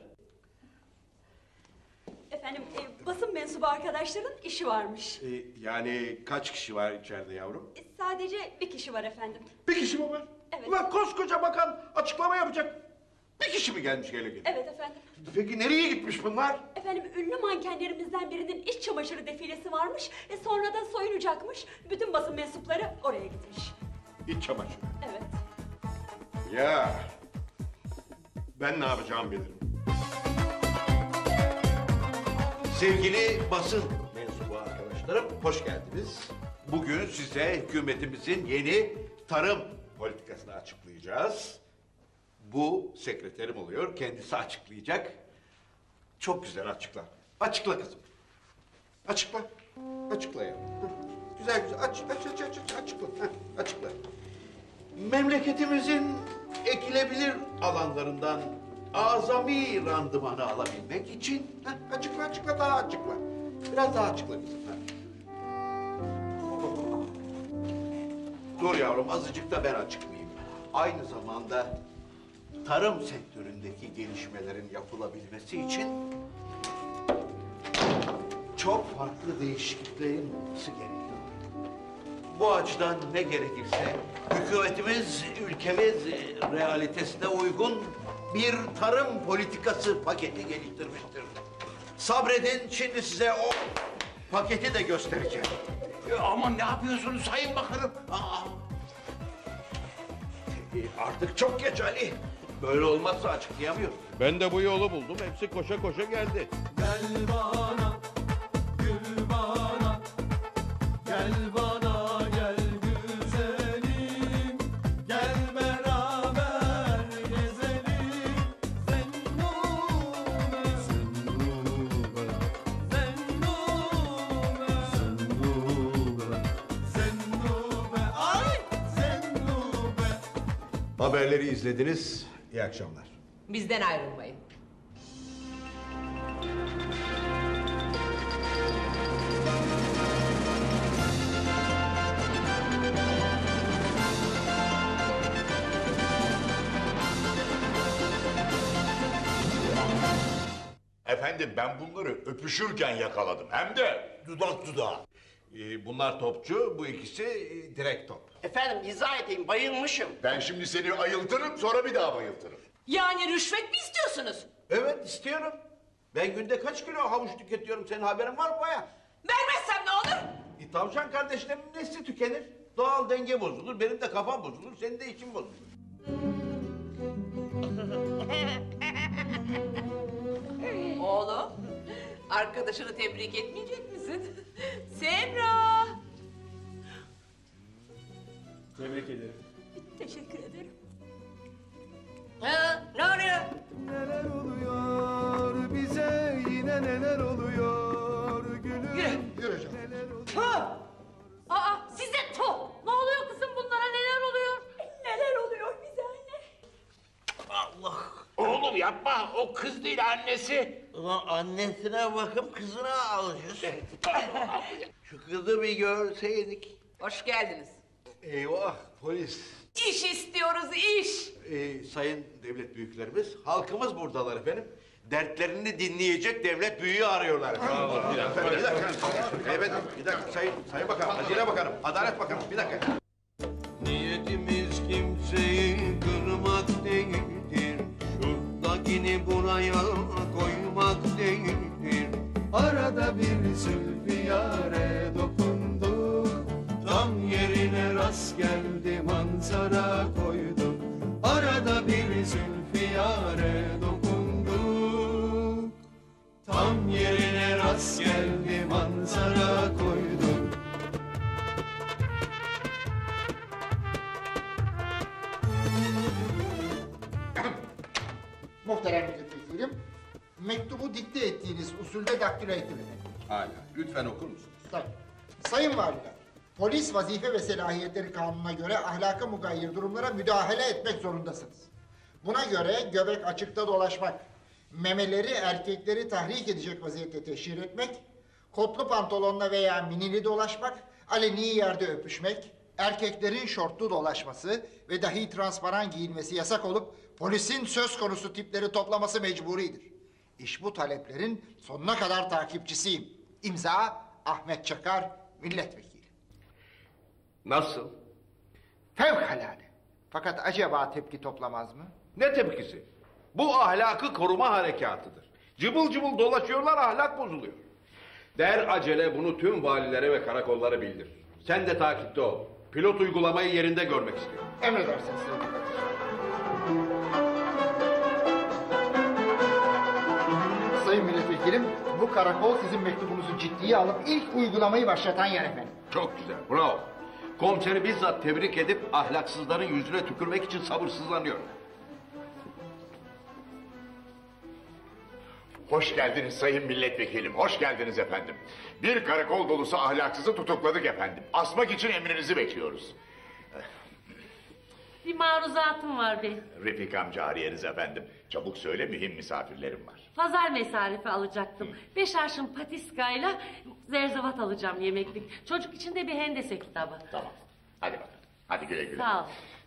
Efendim, e, basın mensubu arkadaşların işi varmış. Ee, yani kaç kişi var içeride yavrum? E, sadece bir kişi var efendim. Bir kişi mi var? Evet. Ulan koskoca bakan açıklama yapacak. Bir kişi mi gelmiş gele gele? Evet efendim. Peki nereye gitmiş bunlar? Efendim, ünlü mankenlerimizden birinin iç çamaşırı defilesi varmış ve sonra da soyunacakmış. Bütün basın mensupları oraya gitmiş. İç çamaşırı. Evet. Ya ben ne yapacağımı bilirim. Sevgili basın mensubu arkadaşlarım, hoş geldiniz. Bugün size hükümetimizin yeni tarım politikasını açıklayacağız. Bu sekreterim oluyor, kendisi açıklayacak. Çok güzel açıkla. Açıkla kızım. Açıkla. Açıkla ya. Güzel güzel. Aç, aç, aç, aç, aç açıkla. Heh, açıkla. Memleketimizin ekilebilir alanlarından azami randımanı alabilmek için heh, açıkla, açıkla, daha açıkla. Biraz daha açıkla kızım. Heh. Dur yavrum, azıcık da ben açıklayayım. Aynı zamanda tarım sektöründeki gelişmelerin yapılabilmesi için çok farklı değişikliklerin olması gerekiyor. Bu açıdan ne gerekirse hükümetimiz ülkemiz realitesine uygun bir tarım politikası paketi geliştirmiştir. Sabredin, şimdi size o paketi de göstereceğim. Ya aman ne yapıyorsunuz Sayın Bakanım? Aa. Artık çok geç Ali. Böyle olmazsa açıklayamıyorum. Ben de bu yolu buldum. Hepsi koşa koşa geldi. Gel bana, gül bana, gel bana, gel güzelim, gel beraber gezelim. Zennune, zennune, zennune, zennune, ay, zennune. Haberleri izlediniz. İyi akşamlar. Bizden ayrılmayın. Efendim ben bunları öpüşürken yakaladım. Hem de dudak dudağa. Ee, bunlar topçu, bu ikisi e, direkt top. Efendim izah edeyim, bayılmışım. Ben şimdi seni ayıltırım, sonra bir daha bayıltırım. Yani rüşvet mi istiyorsunuz? Evet, istiyorum. Ben günde kaç kilo havuç tüketiyorum, senin haberin var mı baya? Vermezsem ne olur? E, tavşan kardeşlerimin nesli tükenir. Doğal denge bozulur, benim de kafam bozulur, senin de için bozulur. Oğlum, arkadaşını tebrik etmeyecek misin? Semra! Tebrik ederim. Teşekkür ederim. Ha, ne oluyor? Neler oluyor bize yine neler oluyor gülüm. Yürü. Yürü canım. Ha! Aa size to. Ne oluyor kızım bunlara neler oluyor? Neler oluyor bize anne? Allah! Oğlum yapma, o kız değil annesi. Ulan annesine bakıp kızına alışır. Şu kızı bir görseydik. Hoş geldiniz. Eyvah polis. İş istiyoruz iş. Ee, sayın devlet büyüklerimiz, halkımız buradalar efendim. Dertlerini dinleyecek devlet büyüğü arıyorlar efendim. Bir dakika, bir dakika. Evet, bir dakika. Sayın, sayın bakanım, Hazine Bakanım, Adalet Bakanım, bir dakika. Niyetimiz kimseyi kırmak değildir. Şuradakini buraya koymak değildir. Arada bir zülfiyare dokunduk. Tam yerine rast geldi manzara koyduk. Arada bir zülfiyare dokunduk. Tam yerine rast geldi manzara koyduk. Muhterem milletvekilim, mektubu dikte ettiğiniz usulde daktilo ettim efendim. Hala, lütfen okur musunuz? Tabii. Sayın Valiler, polis vazife ve selahiyetleri kanununa göre ahlaka mugayyir durumlara müdahale etmek zorundasınız. Buna göre göbek açıkta dolaşmak, memeleri erkekleri tahrik edecek vaziyette teşhir etmek, kotlu pantolonla veya minili dolaşmak, aleni yerde öpüşmek, erkeklerin şortlu dolaşması ve dahi transparan giyinmesi yasak olup polisin söz konusu tipleri toplaması mecburidir. İş bu taleplerin sonuna kadar takipçisiyim. İmza Ahmet Çakar, milletvekili. Nasıl? Fevkalade. Fakat acaba tepki toplamaz mı? Ne tepkisi? Bu ahlakı koruma harekatıdır. Cıbıl cıbıl dolaşıyorlar, ahlak bozuluyor. Der acele bunu tüm valilere ve karakollara bildir. Sen de takipte ol. Pilot uygulamayı yerinde görmek istiyorum. Emredersiniz Sayın Sayın Milletvekilim, bu karakol sizin mektubunuzu ciddiye alıp ilk uygulamayı başlatan yer efendim. Çok güzel, bravo. Komiseri bizzat tebrik edip ahlaksızların yüzüne tükürmek için sabırsızlanıyorum. Hoş geldiniz sayın milletvekilim, hoş geldiniz efendim. Bir karakol dolusu ahlaksızı tutukladık efendim. Asmak için emrinizi bekliyoruz. Bir maruzatım var benim. Refikam cariyeniz efendim. Çabuk söyle, mühim misafirlerim var. Pazar mesarifi alacaktım. Beş arşın patiskayla zerzevat alacağım yemeklik. Çocuk için de bir hendese kitabı. Tamam. Hadi bakalım. Hadi güle güle. Sağ ol.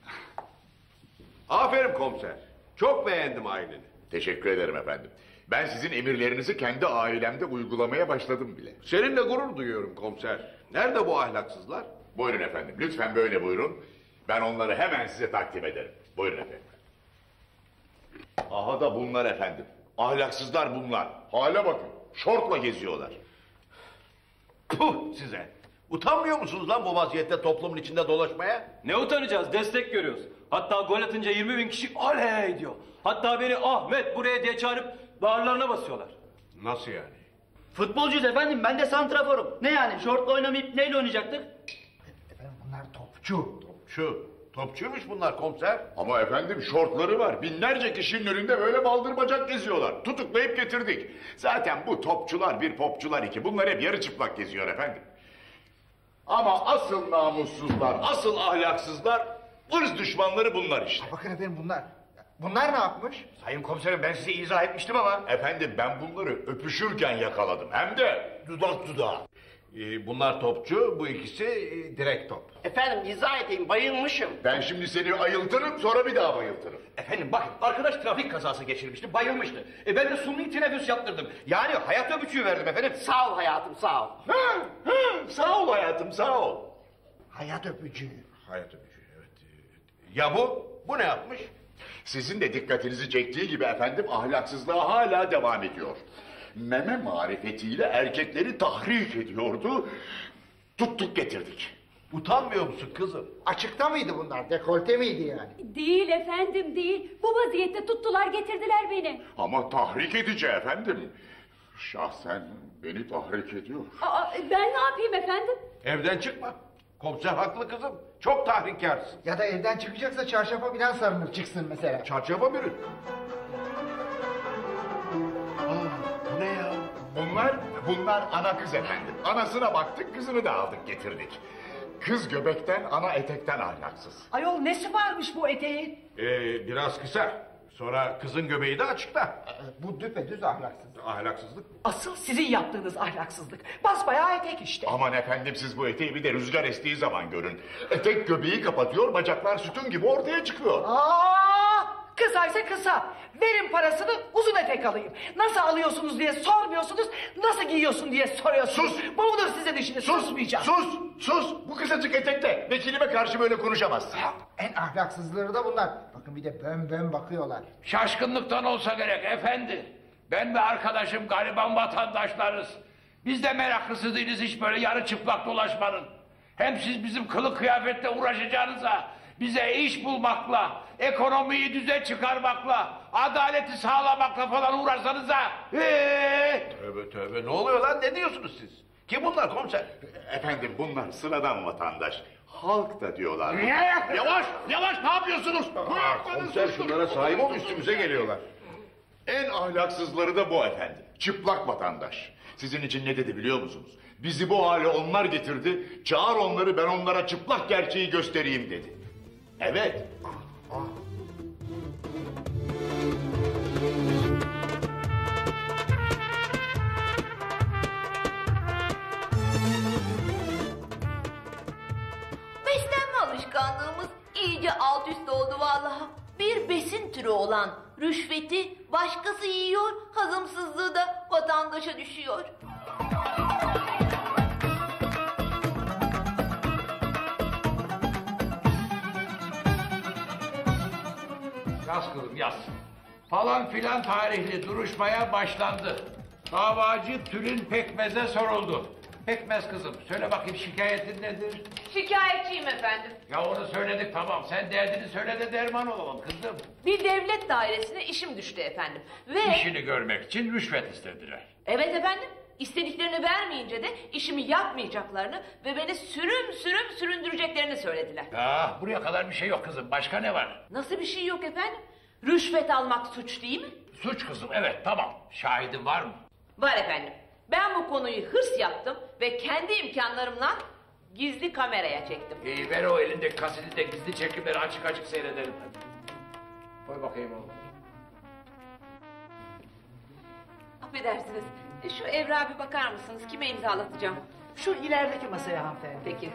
Aferin komiser. Çok beğendim aileni. Teşekkür ederim efendim. Ben sizin emirlerinizi kendi ailemde uygulamaya başladım bile. Seninle gurur duyuyorum komiser. Nerede bu ahlaksızlar? Buyurun efendim, lütfen böyle buyurun. Ben onları hemen size takdim ederim. Buyurun efendim. Aha da bunlar efendim. Ahlaksızlar bunlar. Hale bakın, şortla geziyorlar. Puh size. Utanmıyor musunuz lan bu vaziyette toplumun içinde dolaşmaya? Ne utanacağız? Destek görüyoruz. Hatta gol atınca yirmi bin kişi oley diyor. Hatta beni Ahmet buraya diye çağırıp bağırlarına basıyorlar. Nasıl yani? Futbolcuyuz efendim, ben de santraforum. Ne yani, şortla oynamayıp neyle oynayacaktık? Efendim bunlar topçu. Topçu. Topçuymuş bunlar komiser. Ama efendim şortları var. Binlerce kişinin önünde böyle baldır bacak geziyorlar. Tutuklayıp getirdik. Zaten bu topçular bir, popçular iki. Bunlar hep yarı çıplak geziyor efendim. Ama asıl namussuzlar, asıl ahlaksızlar, ırz düşmanları bunlar işte. Bakın efendim bunlar. Bunlar ne yapmış? Sayın komiserim, ben size izah etmiştim ama. Efendim ben bunları öpüşürken yakaladım. Hem de dudak dudağa. Ee, bunlar topçu, bu ikisi e, direkt top. Efendim izah edeyim, bayılmışım. Ben şimdi seni ayıltırım, sonra bir daha bayıltırım. Efendim bakın, arkadaş trafik kazası geçirmişti, bayılmıştı. E ben de suni teneffüs yaptırdım. Yani hayat öpücüğü verdim efendim. Sağ ol hayatım, sağ ol. Ha, ha, sağ ol hayatım, sağ ol. Hayat öpücüğü. Hayat öpücüğü, evet. Ya bu? Bu ne yapmış? Sizin de dikkatinizi çektiği gibi efendim ahlaksızlığa hala devam ediyor. Meme marifetiyle erkekleri tahrik ediyordu. Tuttuk getirdik. Utanmıyor musun kızım? Açıkta mıydı bunlar? Dekolte miydi yani? Değil efendim değil. Bu vaziyette tuttular getirdiler beni. Ama tahrik edici efendim. Şahsen beni tahrik ediyor. Aa, ben ne yapayım efendim? Evden çıkma. Komiser haklı kızım. Çok tahrikkarsın. Ya da evden çıkacaksa çarşafa falan sarınır çıksın mesela. Çarşafa bürün. bunlar? Bunlar ana kız efendim. Anasına baktık, kızını da aldık getirdik. Kız göbekten, ana etekten ahlaksız. Ayol nesi varmış bu eteğin? Ee, biraz kısa. Sonra kızın göbeği de açıkta. Bu düpedüz ahlaksızlık. Ahlaksızlık. Asıl sizin yaptığınız ahlaksızlık. Basbayağı etek işte. Aman efendim siz bu eteği bir de rüzgar estiği zaman görün. Etek göbeği kapatıyor, bacaklar sütun gibi ortaya çıkıyor. Aa, kısaysa kısa. Verin parasını uzun etek alayım. Nasıl alıyorsunuz diye sormuyorsunuz. Nasıl giyiyorsun diye soruyorsunuz. Sus! Bu mudur sizin işiniz? Sus! Susmayacağım. Sus! Sus! Bu kısacık etekte vekilime karşı böyle konuşamazsın. En ahlaksızları da bunlar. Bakın bir de bön bön bakıyorlar. Şaşkınlıktan olsa gerek efendi. Ben ve arkadaşım gariban vatandaşlarız. Biz de meraklısı değiliz hiç böyle yarı çıplak dolaşmanın. Hem siz bizim kılık kıyafetle uğraşacağınıza, bize iş bulmakla, ekonomiyi düze çıkarmakla, adaleti sağlamakla falan uğraşsanıza. Ee? Tövbe tövbe ne oluyor lan, ne diyorsunuz siz? Kim bunlar komiser? Efendim bunlar sıradan vatandaş. Halk da diyorlar. Yavaş yavaş ne yapıyorsunuz? Aa, komiser şunlara sahip ol, üstümüze geliyorlar. En ahlaksızları da bu efendim. Çıplak vatandaş. Sizin için ne dedi biliyor musunuz? Bizi bu hale onlar getirdi. Çağır onları, ben onlara çıplak gerçeği göstereyim dedi. Evet. Beslenme alışkanlığımız iyice alt üst oldu vallahi. Bir besin türü olan rüşveti başkası yiyor, hazımsızlığı da vatandaşa düşüyor. Yaz kızım yaz. Falan filan tarihli duruşmaya başlandı. Davacı Tülin Pekmez'e soruldu. Pekmez kızım söyle bakayım şikayetin nedir? Şikayetçiyim efendim. Ya onu söyledik tamam sen derdini söyle de derman olalım kızım. Bir devlet dairesine işim düştü efendim. Ve... İşini görmek için rüşvet istediler. Evet efendim. İstediklerini vermeyince de işimi yapmayacaklarını ve beni sürüm sürüm süründüreceklerini söylediler. Ah buraya kadar bir şey yok kızım başka ne var? Nasıl bir şey yok efendim? Rüşvet almak suç değil mi? Suç kızım evet tamam. Şahidin var mı? Var efendim. Ben bu konuyu hırs yaptım ve kendi imkanlarımla gizli kameraya çektim. İyi ver o elindeki kaseti de gizli çekimleri açık açık seyredelim. Koy bakayım oğlum. Affedersiniz. Şu evrağa bir bakar mısınız? Kime imzalatacağım? Şu ilerideki masaya hanımefendi. Peki.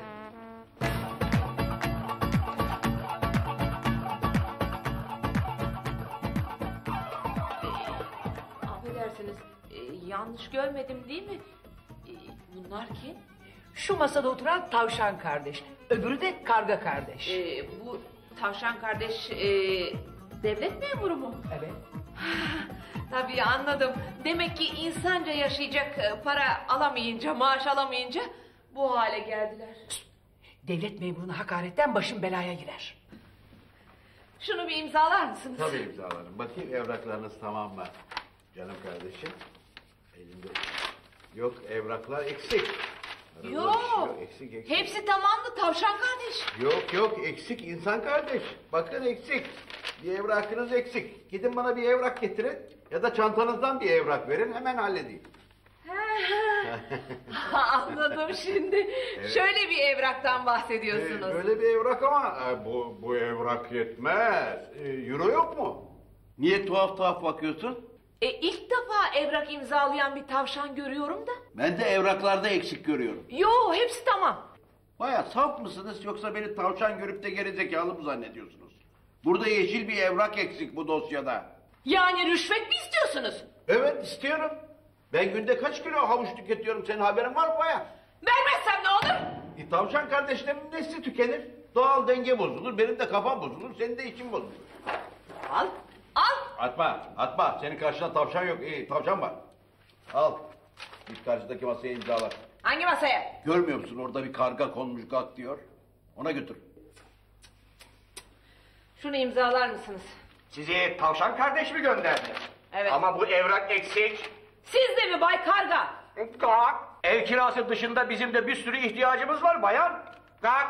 Affedersiniz. e, yanlış görmedim değil mi? E, bunlar kim? Şu masada oturan tavşan kardeş. Öbürü de karga kardeş. E, bu tavşan kardeş e, devlet memuru mu? Evet. Tabii anladım. Demek ki insanca yaşayacak e, para alamayınca, maaş alamayınca bu hale geldiler. Devlet memuruna hakaretten başın belaya girer. Şunu bir imzalar mısınız? Tabii imzalarım. Bakayım evraklarınız tamam mı? Canım kardeşim. Elimde. Yok evraklar eksik. Arada Yok. bir şey Eksik eksik. Hepsi tamamdı tavşan kardeş. Yok yok eksik insan kardeş. Bakın eksik. Bir evrakınız eksik. Gidin bana bir evrak getirin. Ya da çantanızdan bir evrak verin hemen halledeyim. Anladım şimdi. Evet. Şöyle bir evraktan bahsediyorsunuz. Ee, böyle bir evrak ama e, bu, bu evrak yetmez. Ee, euro yok mu? Niye tuhaf tuhaf bakıyorsun? E ilk defa evrak imzalayan bir tavşan görüyorum da. Ben de evraklarda eksik görüyorum. Yo hepsi tamam. Baya saf mısınız yoksa beni tavşan görüp de gerizekalı mı zannediyorsunuz? Burada yeşil bir evrak eksik bu dosyada. Yani rüşvet mi istiyorsunuz? Evet istiyorum. Ben günde kaç kilo havuç tüketiyorum senin haberin var mı Baya? Vermezsem ne olur? E, tavşan kardeşlerimin nesli tükenir. Doğal denge bozulur, benim de kafam bozulur, senin de için bozulur. Al, al. Atma, atma. Senin karşında tavşan yok. İyi, tavşan var. Al. Git karşıdaki masaya imzala. Hangi masaya? Görmüyor musun orada bir karga konmuş gak diyor. Ona götür. Şunu imzalar mısınız? Sizi tavşan kardeş mi gönderdi? Evet. Ama bu evrak eksik. Siz de mi Bay Karga? Gak. Ev kirası dışında bizim de bir sürü ihtiyacımız var bayan. Gak.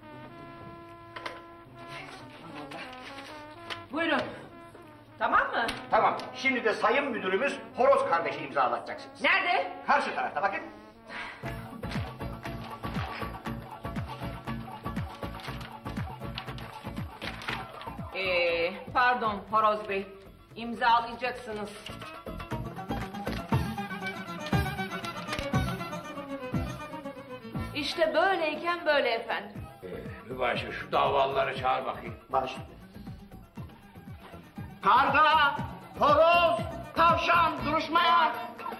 Buyurun. Tamam mı? Tamam. Şimdi de sayın müdürümüz horoz kardeşi imzalatacaksınız. Nerede? Karşı tarafta bakın. Ee, pardon Horoz Bey. İmzalayacaksınız. İşte böyleyken böyle efendim. Ee, mübaşir şu davaları çağır bakayım. Baş. Karga, horoz, tavşan duruşmaya.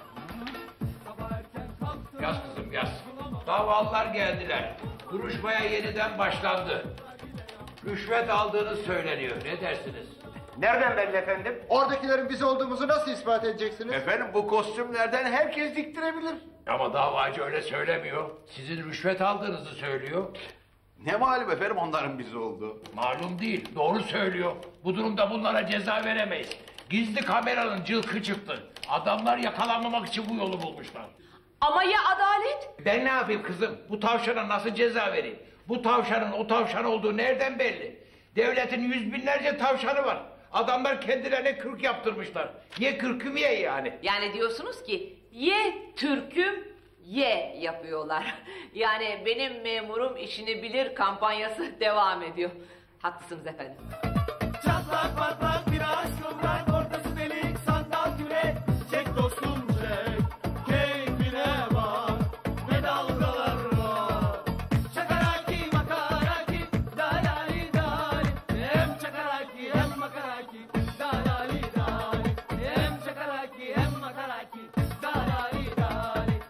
Yaz kızım yaz. Davalılar geldiler. Duruşmaya yeniden başlandı. Rüşvet aldığınız söyleniyor. Ne dersiniz? Nereden belli efendim? Oradakilerin biz olduğumuzu nasıl ispat edeceksiniz? Efendim bu kostümlerden herkes diktirebilir. Ama davacı öyle söylemiyor. Sizin rüşvet aldığınızı söylüyor. Ne malum efendim onların bizi olduğu. Malum değil, doğru söylüyor. Bu durumda bunlara ceza veremeyiz. Gizli kameranın cılkı çıktı. Adamlar yakalanmamak için bu yolu bulmuşlar. Ama ya adalet? Ben ne yapayım kızım? Bu tavşana nasıl ceza vereyim? Bu tavşanın o tavşan olduğu nereden belli? Devletin yüz binlerce tavşanı var. Adamlar kendilerine kırk yaptırmışlar. Ye kırkım ye yani. Yani diyorsunuz ki ye Türk'üm ye yapıyorlar. Yani benim memurum işini bilir kampanyası devam ediyor. Haklısınız efendim. Çatlak patlak bir aşk yollar, ortası delik sandal kürek. Çek dostum çek, keyfine bak, ne dalgalar var. Çakaraki makaraki, dalali dali. Hem çakaraki hem makaraki, dalali dali. Hem çakaraki hem makaraki, dalali dali.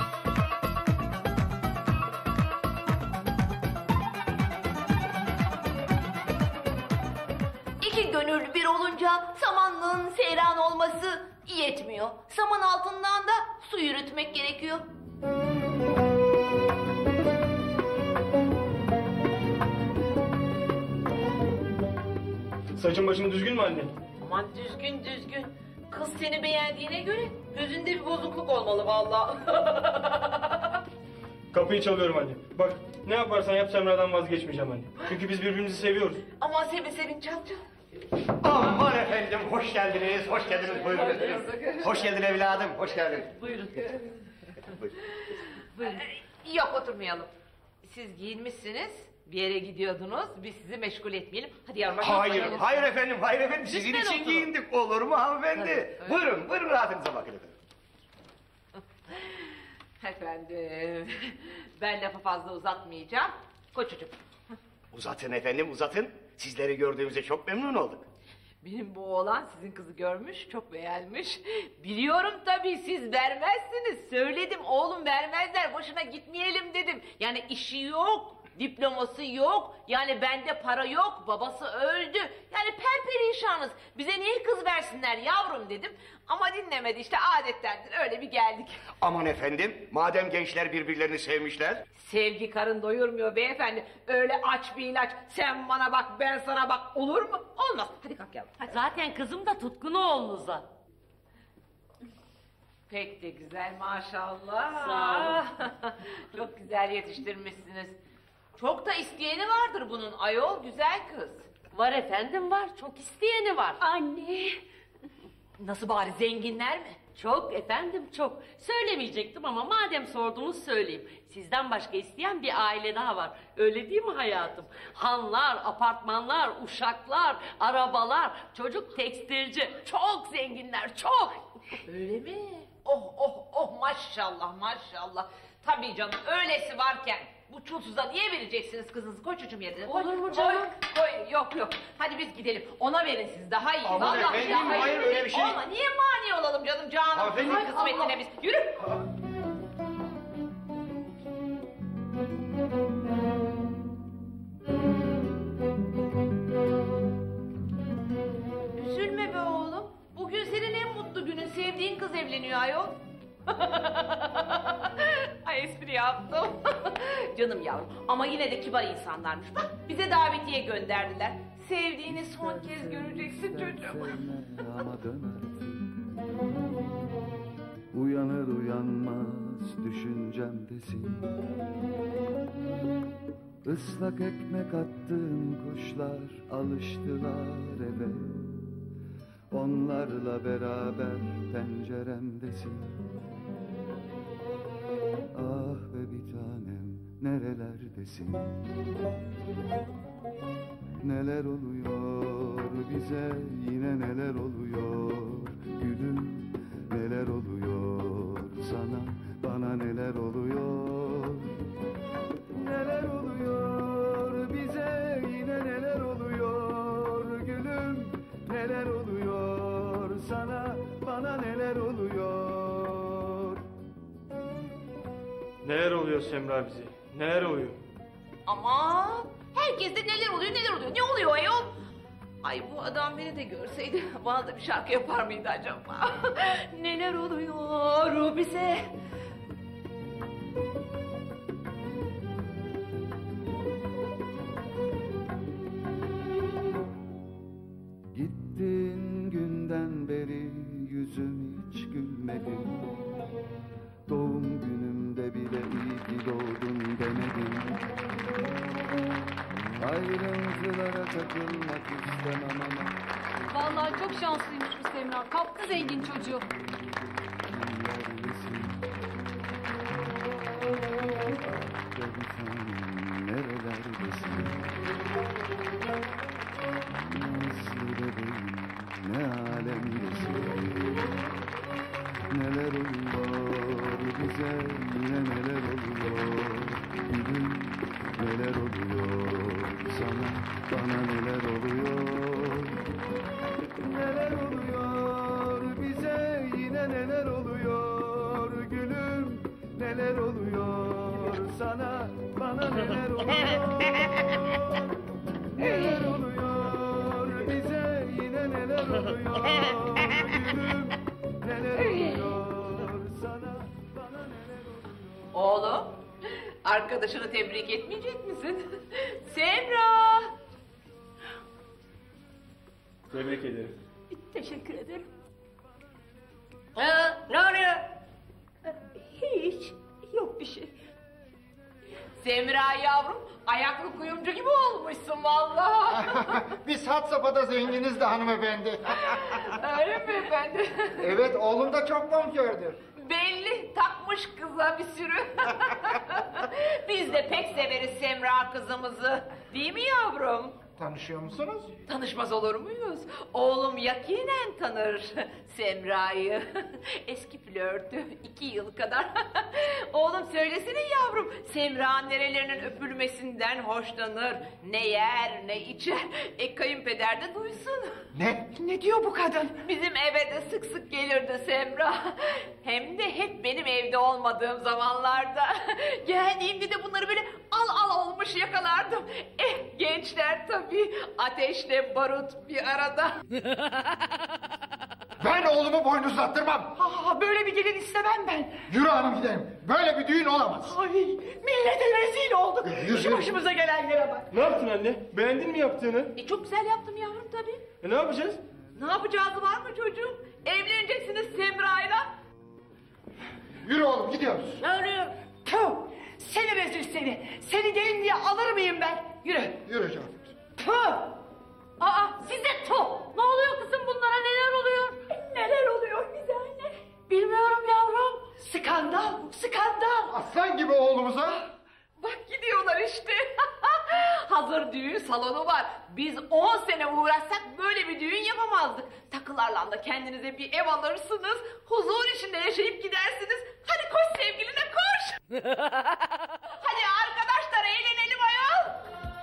İki gönül bir olunca samanlığın seyran olması yetmiyor. Saman altından da su yürütmek gerekiyor. Saçın başın düzgün mü anne? Aman düzgün düzgün. Kız seni beğendiğine göre gözünde bir bozukluk olmalı vallahi. Kapıyı çalıyorum anne. Bak ne yaparsan yap Semra'dan vazgeçmeyeceğim anne. Çünkü biz birbirimizi seviyoruz. Aman sevin sevin çal çal. Aman efendim hoş geldiniz, hoş geldiniz. Buyurun efendim. Hoş geldin evladım, hoş geldin. Buyurun. Buyurun. Yok oturmayalım. Siz giyinmişsiniz, bir yere gidiyordunuz. Biz sizi meşgul etmeyelim. Hadi yavrum. Hayır, hayır efendim, hayır efendim. Sizin Lütfen için oturun. giyindik. Olur mu hanımefendi? Tabii, Buyurun, buyurun rahatınıza bakın efendim. Efendim, ben lafı fazla uzatmayacağım. Koçucuğum. Uzatın efendim, uzatın. Sizleri gördüğümüze çok memnun olduk. Benim bu oğlan sizin kızı görmüş, çok beğenmiş. Biliyorum tabii siz vermezsiniz. Söyledim oğlum vermezler, boşuna gitmeyelim dedim. Yani işi yok, diploması yok. Yani bende para yok, babası öldü. Yani perperişanız. Bize niye kız versinler yavrum dedim. Ama dinlemedi işte adettendir, öyle bir geldik. Aman efendim, madem gençler birbirlerini sevmişler. Sevgi karın doyurmuyor beyefendi. Öyle aç bir ilaç. Sen bana bak, ben sana bak. Olur mu? Olmaz. Hadi kalk yavrum. Hadi. Zaten kızım da tutkunu oğlunuza. Pek de güzel maşallah. Sağ olun. Çok güzel yetiştirmişsiniz. Çok da isteyeni vardır bunun ayol, güzel kız. Var efendim var. Çok isteyeni var. Anne. Nasıl bari, zenginler mi? Çok efendim çok. Söylemeyecektim ama madem sordunuz söyleyeyim. Sizden başka isteyen bir aile daha var. Öyle değil mi hayatım? Hanlar, apartmanlar, uşaklar, arabalar, çocuk tekstilci. Çok zenginler, çok. Öyle mi? Oh oh oh maşallah maşallah. Tabii canım öylesi varken bu çulsuza niye vereceksiniz kızınızı? Koy çocuğum yerine. Koy, Olur mu koy, canım? Koy, yok yok. Hadi biz gidelim. Ona verin siz daha iyi. Aman Vallahi efendim, daha iyi. hayır, öyle bir şey- Olma, niye mani olalım canım canım? Hanımefendi- Hay kısmetine biz. Yürü. Üzülme be oğlum. Bugün senin en mutlu günün. Sevdiğin kız evleniyor ayol. Ay espri yaptım. Canım yavrum ama yine de kibar insanlarmış. Bak bize davetiye gönderdiler. Sevdiğini son kez göreceksin çocuğum. Ama dön artık. Uyanır uyanmaz düşüncemdesin. Islak ekmek attığım kuşlar alıştılar eve. onlarla beraber penceremdesin. Ah be bir tanem, nerelerdesin? Neler oluyor bize, yine neler oluyor gülüm? Neler oluyor sana, bana neler oluyor? Neler oluyor bize, yine neler oluyor gülüm? Neler oluyor sana, bana neler oluyor? Neler oluyor Semra bize? Neler oluyor? Aman herkeste neler oluyor neler oluyor. Ne oluyor ayol? Ay bu adam beni de görseydi bana da bir şarkı yapar mıydı acaba? Neler oluyor bize? Gittiğin günden beri yüzüm hiç gülmedi. Doğum günümde bile iyi ki doğdun demedim. Ayrıntılara takılmak istemem ama Vallahi çok şanslıymış bu Semra. Kaptı zengin çocuğu. neredesin? Tabii sen nerelerdesin? Nasıl bebeğim, ne alemdesin? Neler oluyor bize, yine neler oluyor gülüm? Neler oluyor sana, bana neler oluyor? Neler oluyor bize, yine neler oluyor gülüm? Neler oluyor sana, bana neler oluyor? Neler oluyor bize, yine neler oluyor gülüm? Neler oluyor sana, bana neler oluyor? Oğlum arkadaşını tebrik etmeyecek misin? Semra! Tebrik ederim. Teşekkür ederim. Ha, ne oluyor? Hiç. Yok bir şey. Semra yavrum ayaklı kuyumcu gibi olmuşsun vallahi. Biz had safhada zenginiz de hanımefendi. Öyle mi efendim? Evet, oğlum da çok bonkördür. Belli takmış kıza bir sürü. Biz de pek severiz Semra kızımızı. Değil mi yavrum? Tanışıyor musunuz? Tanışmaz olur muyuz? Oğlum yakinen tanır Semra'yı. Eski flörtü, iki yıl kadar. Oğlum söylesene yavrum, Semra nerelerinin öpülmesinden hoşlanır. Ne yer, ne içer. E kayınpeder de duysun. Ne? Ne diyor bu kadın? Bizim eve de sık sık gelirdi Semra. Hem de hep benim evde olmadığım zamanlarda. Geldiğimde de bunları böyle al al olmuş yakalardım. Eh gençler tabii ateşle barut bir arada. Ben oğlumu boynuzlattırmam. Aa, böyle bir gelin istemem ben. Yürü hanım gidelim. Böyle bir düğün olamaz. Ay, millete rezil olduk. Yürü. Şu başımıza gelenlere bak. Ne yaptın anne? Beğendin mi yaptığını? E çok güzel yaptım yavrum tabii. E ne yapacağız? Ne yapacağız var mı çocuğum? Evleneceksiniz Semra'yla. Yürü oğlum gidiyoruz. Ne oluyor? Tüh, seni rezil seni. Seni gelin diye alır mıyım ben? Yürü. Yürü canım. Tüh. Aa size tuh! Ne oluyor kızım bunlara neler oluyor? Neler oluyor bize anne? Bilmiyorum yavrum. Skandal bu, skandal. Aslan gibi oğlumuza. Bak gidiyorlar işte. Hazır düğün salonu var. Biz on sene uğraşsak böyle bir düğün yapamazdık. Takılarla da kendinize bir ev alırsınız. Huzur içinde yaşayıp gidersiniz. Hadi koş sevgiline koş. Hadi arkadaşlar eğlenelim ayol.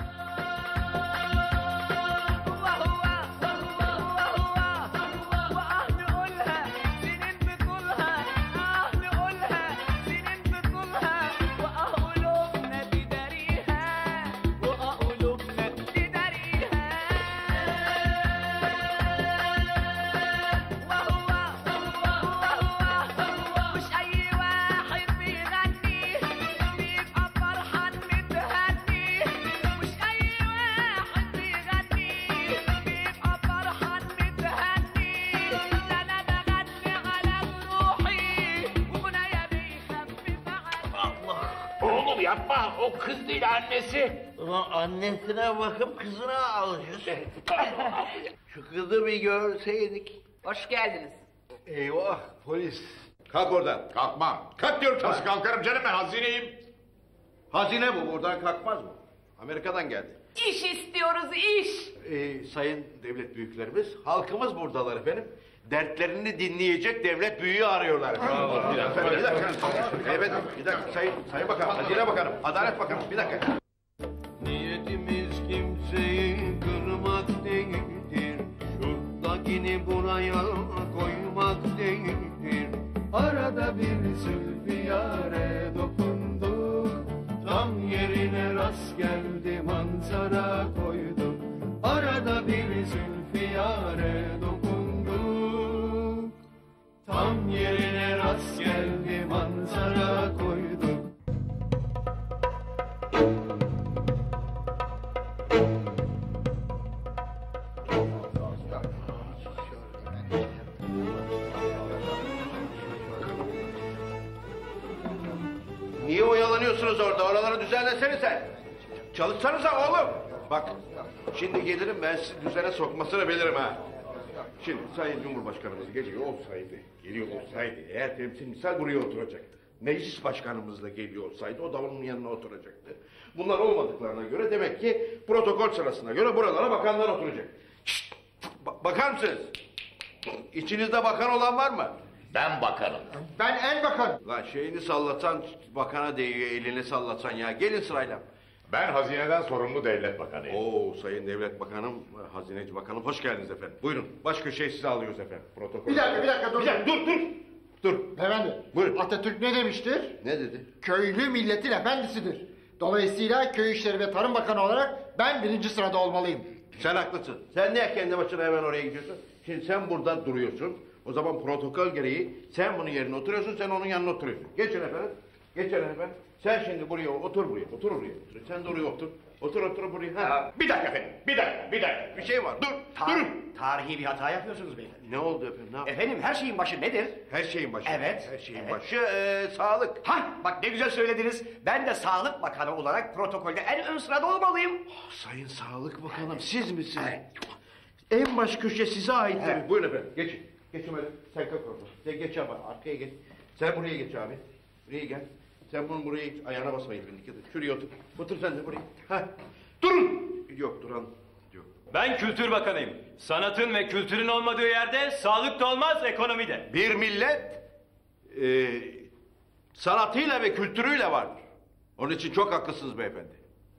Oğlum yapma, o kız değil annesi. Ulan annesine bakıp kızına alışır. Şu kızı bir görseydik. Hoş geldiniz. Eyvah polis. Kalk oradan. Kalkmam. Kalk diyorum nasıl kalkarım canım ben hazineyim. Hazine bu buradan kalkmaz mı? Amerika'dan geldi. İş istiyoruz iş. Ee, sayın devlet büyüklerimiz, halkımız buradalar efendim. Dertlerini dinleyecek devlet büyüğü arıyorlar efendim. Bir dakika, bir dakika. Evet, bir dakika. Sayın, sayın bakanım, Hazine Bakanım, Adalet Bakanım, bir dakika. Niyetimiz kimseyi kırmak değildir. Şuradakini buraya koymak değildir. Arada bir zülfiyare dokundu, tam yerine rast geldi manzara koydu. Arada bir zülfiyare dokundu, tam yerine rast geldi manzara koydu. Niye oyalanıyorsunuz orada? Oraları düzenlesenize. Çalışsanıza oğlum. Bak, şimdi gelirim ben sizi düzene sokmasını bilirim ha. Şimdi Sayın Cumhurbaşkanımız geliyor olsaydı, geliyor olsaydı eğer temsil misal buraya oturacaktı. Meclis başkanımız da geliyor olsaydı o da onun yanına oturacaktı. Bunlar olmadıklarına göre demek ki protokol sırasına göre buralara bakanlar oturacak. Şşt, ba- bakar mısınız? İçinizde bakan olan var mı? Ben bakarım. Ben en bakarım. Lan şeyini sallatan bakana değiyor, elini sallatan ya. Gelin sırayla. Ben hazineden sorumlu devlet bakanıyım. Oo sayın devlet bakanım, hazineci bakanım hoş geldiniz efendim. Buyurun baş köşeyi size alıyoruz efendim. Protokol. Bir dakika bir dakika dur. Bir dakika dur dur. Dur. Efendim. Buyurun. Atatürk ne demiştir? Ne dedi? Köylü milletin efendisidir. Dolayısıyla Köy İşleri ve Tarım Bakanı olarak ben birinci sırada olmalıyım. Sen haklısın. Sen niye kendi başına hemen oraya gidiyorsun? Şimdi sen burada duruyorsun. O zaman protokol gereği sen bunun yerine oturuyorsun, sen onun yanına oturuyorsun. Geçin efendim. Geçin efendim. Sen şimdi buraya otur buraya, otur buraya. Otur. Sen de oraya otur. Otur otur buraya. Ha. Bir dakika efendim, bir dakika, bir dakika. Bir şey var. Dur. Ta- Durun. Tarihi bir hata yapıyorsunuz beyefendi. Ne oldu efendim? Ne yaptın? Efendim her şeyin başı nedir? Her şeyin başı. Evet. Her şeyin evet. başı e, sağlık. Hah bak ne güzel söylediniz. Ben de Sağlık Bakanı olarak protokolde en ön sırada olmalıyım. Oh, sayın Sağlık Bakanım siz misiniz? Evet. En baş köşe size ait tabii. Evet. Buyurun efendim. Geçin. Geçin böyle. Sen kalk orada. Sen geç abi. Arkaya geç. Sen buraya geç abi. Buraya gel. Sen bunun buraya geç. Ayağına basmayın. Şuraya otur. Otur sen de buraya. Hah. Durun. Yok duran. Yok. Ben Kültür Bakanıyım. Sanatın ve kültürün olmadığı yerde sağlık da olmaz, ekonomi de. Bir millet e, sanatıyla ve kültürüyle vardır. Onun için çok haklısınız beyefendi.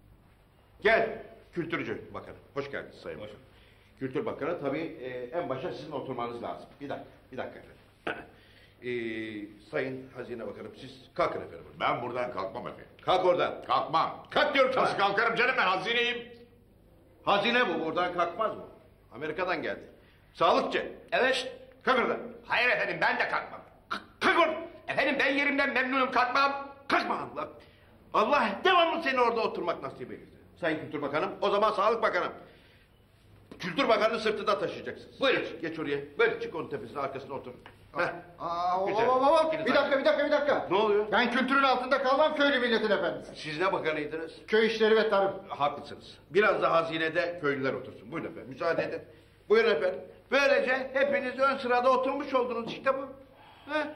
Gel Kültürcü Bakanım. Hoş geldiniz Sayın Bakanım. Kültür Bakanı tabii e, en başa sizin oturmanız lazım. Bir dakika, bir dakika efendim. E, Sayın Hazine Bakanım siz kalkın efendim. Ben buradan kalkmam efendim. Kalk oradan. Kalkmam. Kalk diyorum nasıl kalkarım canım ben hazineyim. Hazine bu, buradan kalkmaz mı? Amerika'dan geldi. Sağlıkçı. Evet. Kalk oradan. Hayır efendim ben de kalkmam. Kalk oradan. Efendim ben yerimden memnunum kalkmam. Kalkma Allah. Allah devamlı seni orada oturmak nasip eylesin. Sayın Kültür Bakanım, o zaman Sağlık Bakanım. Kültür Bakanı'nın sırtında taşıyacaksınız. Buyurun geç oraya. Böyle çık onun tepesine arkasına otur. Heh. Aa, Güzel. baba, baba. İkiniz Bir dakika bir dakika bir dakika. Ne oluyor? Ben kültürün altında kalmam köylü milletin efendisi. Siz ne bakanıydınız? Köy İşleri ve Tarım. Haklısınız. Biraz da hazinede köylüler otursun. Buyurun efendim müsaade edin. Buyurun efendim. Böylece hepiniz ön sırada oturmuş oldunuz işte bu. Heh.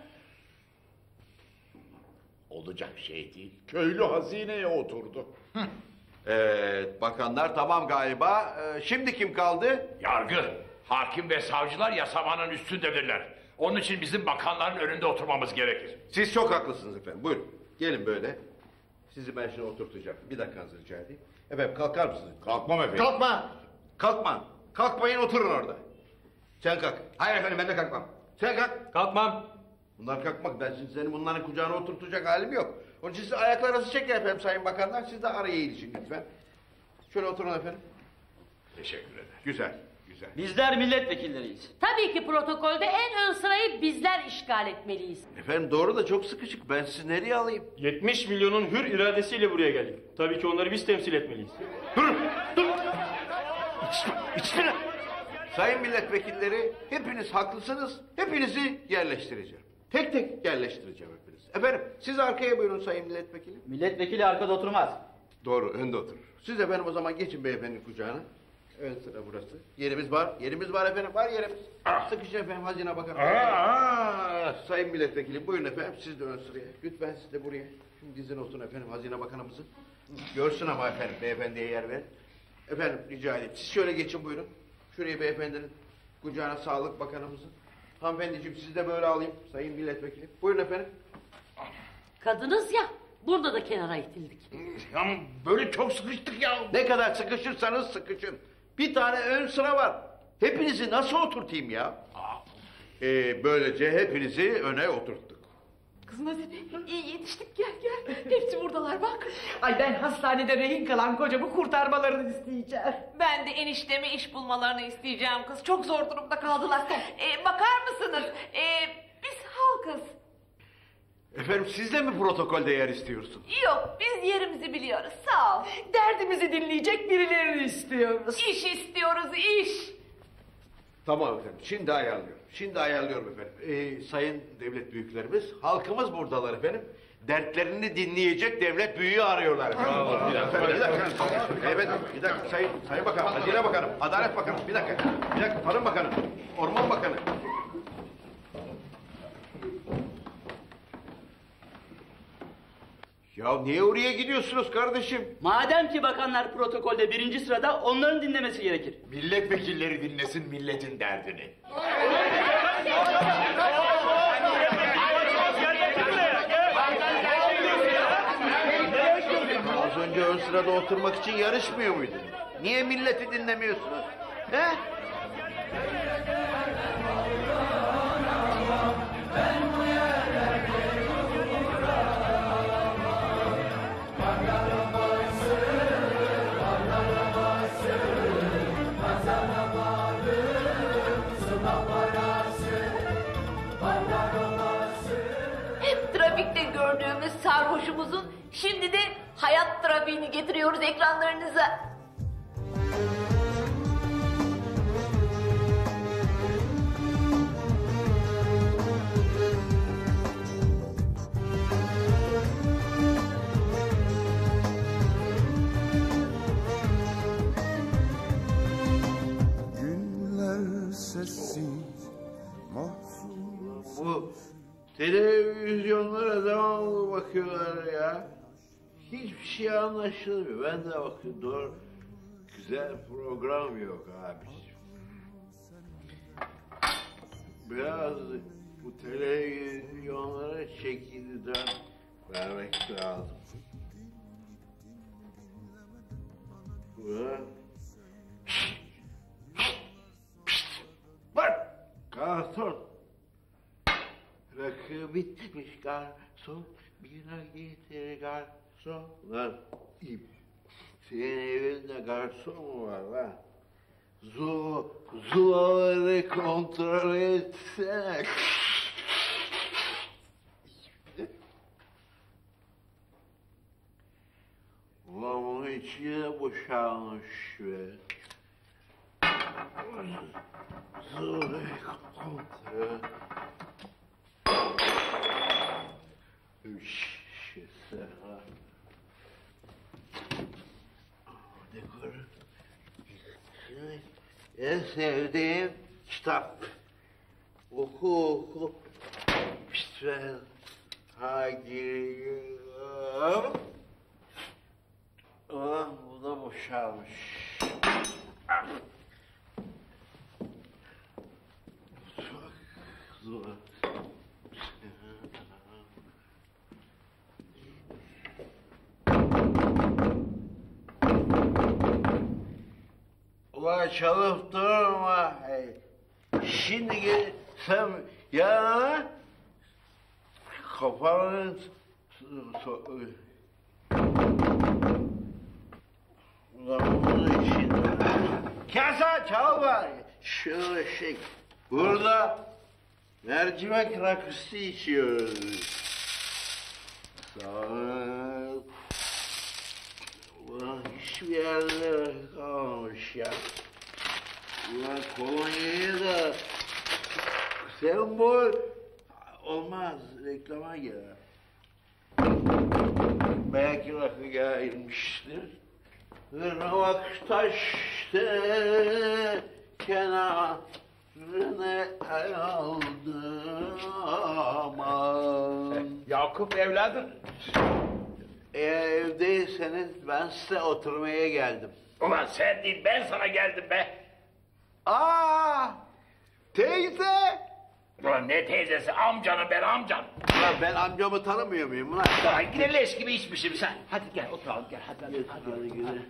Olacak şey değil. Köylü hazineye oturdu. Evet, bakanlar tamam galiba. Ee, şimdi kim kaldı? Yargı, hakim ve savcılar yasamanın üstündedirler. Onun için bizim bakanların önünde oturmamız gerekir. Siz çok haklısınız efendim. Buyurun. Gelin böyle. Sizi ben şimdi oturtacağım. Bir dakikanızı rica edeyim. Efendim kalkar mısınız? Kalkmam efendim. Kalkma. Kalkma. Kalkmayın oturun orada. Sen kalk. Hayır efendim ben de kalkmam. Sen kalk. Kalkmam. Bunlar kalkmak. Ben şimdi seni bunların kucağına oturtacak halim yok. Onun için siz ayaklarınızı çekin efendim sayın bakanlar. Siz de araya ilişin lütfen. Şöyle oturun efendim. Teşekkür ederim. Güzel. Güzel. Bizler milletvekilleriyiz. Tabii ki protokolde en ön sırayı bizler işgal etmeliyiz. Efendim doğru da çok sıkışık. Ben sizi nereye alayım? yetmiş milyonun hür iradesiyle buraya geldik. Tabii ki onları biz temsil etmeliyiz. Durun. Dur. İçine. Sayın milletvekilleri hepiniz haklısınız. Hepinizi yerleştireceğim. Tek tek yerleştireceğim hepinizi. Efendim siz arkaya buyurun sayın milletvekili. Milletvekili arkada oturmaz. Doğru önde oturur. Siz efendim o zaman geçin beyefendinin kucağına. Ön sıra burası. Yerimiz var, yerimiz var efendim, var yerimiz. Sıkışın efendim, hazine bakanım. Aa! Sayın milletvekili, buyurun efendim, siz de ön sıraya. Lütfen siz de buraya. Şimdi dizin olsun efendim, hazine bakanımızı. Görsün ama efendim, beyefendiye yer verin. Efendim, rica edeyim, siz şöyle geçin buyurun. Şuraya beyefendinin kucağına sağlık bakanımızı. Hanımefendiciğim, sizi de böyle alayım, sayın milletvekili. Buyurun efendim. Kadınız ya, burada da kenara itildik. Ya böyle çok sıkıştık ya. Ne kadar sıkışırsanız sıkışın. Bir tane ön sıra var. Hepinizi nasıl oturtayım ya? Ee, böylece hepinizi öne oturttuk. Kız Nazife iyi yetiştik gel gel. Hepsi buradalar bak. Ay ben hastanede rehin kalan kocamı kurtarmalarını isteyeceğim. Ben de enişteme iş bulmalarını isteyeceğim kız. Çok zor durumda kaldılar. Ee, bakar mısınız? Ee, biz halkız. Efendim siz de mi protokolde yer istiyorsunuz? Yok biz yerimizi biliyoruz sağ ol. Derdimizi dinleyecek birilerini istiyoruz. İş istiyoruz iş. Tamam efendim, şimdi ayarlıyorum. Şimdi ayarlıyorum efendim. Ee, sayın devlet büyüklerimiz, halkımız buradalar efendim. Dertlerini dinleyecek devlet büyüğü arıyorlar efendim. Bir dakika, bir dakika. Evet, bir dakika. Sayın, sayın bakanım, hazine bakanım, adalet bakanım, bir dakika. Bir dakika, tarım bakanı, orman bakanı. Ya niye oraya gidiyorsunuz kardeşim? Madem ki bakanlar protokolde birinci sırada onların dinlemesi gerekir. Milletvekilleri dinlesin milletin derdini. Az önce ön sırada oturmak için yarışmıyor muydun? Niye milleti dinlemiyorsunuz? He? Hep trafikte gördüğümüz sarhoşumuzun şimdi de hayat trafiğini getiriyoruz ekranlarınıza. Günler sessiz, mahzun. Bu televizyonlara devamlı bakıyorlar ya. Hiçbir şey anlaşılmıyor. Ben de bakıyorum doğru. Güzel program yok abiciğim. Biraz bu televizyonlara şekilden vermek lazım. Bak. Bak. Garson. Rakı bitmiş garson. Bira getir garson. Lan. Senin evinde garson mu var lan? Zu, zuları kontrol etsene. Ulan onun içine boşalmış be. Zuları kontrol. Üç şişe ha. Dekor. En sevdiğim kitap. Oku oku. Ben ha giriyorum. Ulan bu da boşalmış. Çok zor. Ulan çalıp durma. Şimdi gel sen yanına kafanı so ulan bunun için kasa çalma. Şöyle şey burada mercimek rakısı içiyoruz. Sağ ol. Ulan hiçbir yerde kalmamış ya. Ulan kolonyayı da sembol olmaz, reklama girer. Belki rakı gelmiştir. Hırnak taş işte kenarını aldım aman. Yakup evladım. Eğer evdeyseniz ben size oturmaya geldim. Ulan sen değil ben sana geldim be. Aa, teyze. Ulan ne teyzesi amcanım ben amcan. Ulan ben amcamı tanımıyor muyum ulan? Daha yine leş gibi içmişim sen. Hadi gel oturalım gel hadi hadi. Hadi, hadi, hadi.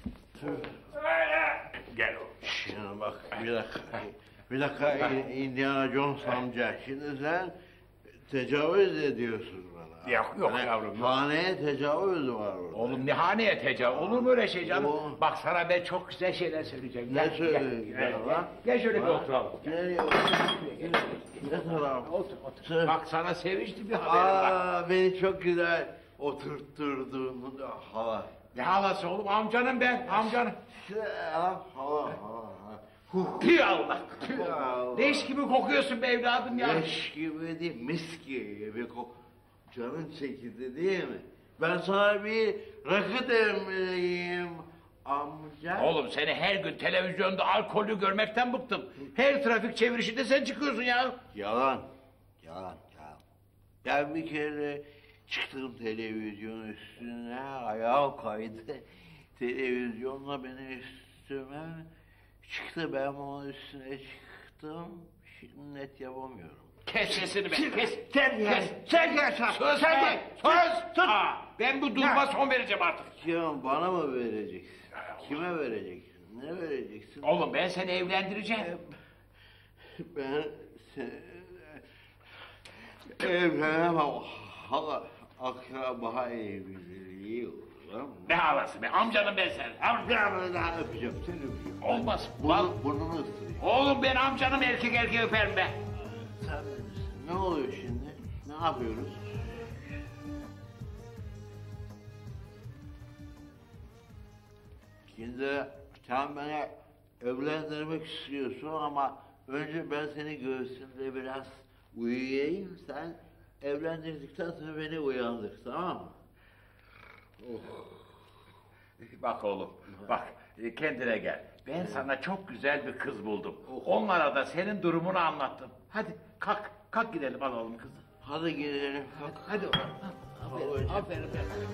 Gel oğlum. Şimdi bak bir dakika. Bir dakika Indiana Jones amca. Şimdi sen tecavüz ediyorsun bana. Yok yok yavrum. Haneye tecavüz var orada. Oğlum ne haneye tecavüz? Olur mu öyle şey canım? Oo. Bak sana ben çok güzel şeyler söyleyeceğim. Ne Gel, söyleyeyim? Gel, gel, gel. Gel şöyle bir oturalım. Nereye Ne taraf? Otur otur. Bak sana sevinçli bir haberim var. Aa, beni çok güzel oturtturdun hala. Ne halası oğlum? Amcanım ben, amcanım. Hala, hala. Tüh Allah! Leş gibi kokuyorsun be evladım ya. Leş gibi değil, mis gibi kok. Canın çekildi değil mi? Ben sana bir rakı demleyeyim amca. Oğlum seni her gün televizyonda alkollü görmekten bıktım. Her trafik çevirişinde sen çıkıyorsun ya. Yalan, yalan, yalan. Ben bir kere çıktım televizyon üstüne, ayağa kaydı. Televizyonla benim üstüme çıktı, ben onun üstüne çıktım. Şimdi net yapamıyorum. Kes sesini be, kes. Sen gel, sen gel, Söz sen be, söz. Aa, ben bu duruma son vereceğim artık. Kim, bana mı vereceksin? Kime vereceksin? Ne vereceksin? Oğlum ben seni evlendireceğim. Ben seni evlenemem. Hala akraba evliliği olur mu? Ne havası be, amcanım ben senin. Amcanı daha öpeceğim, seni öpeceğim. Olmaz. Burnu, burnunu ısırayım. Oğlum ben amcanım erkek erkeği öperim be. Sen bilirsin. Ne oluyor şimdi? Ne yapıyoruz? Şimdi sen beni evlendirmek istiyorsun ama önce ben seni göğsünde biraz uyuyayım. Sen evlendirdikten sonra beni uyandır, tamam mı? Oh. Bak oğlum, bak kendine gel. Ben sana çok güzel bir kız buldum. Onlara da senin durumunu anlattım. Hadi kalk, kalk gidelim alalım kızı. Hadi gidelim. Hadi, hadi oğlum. Aferin, aferin.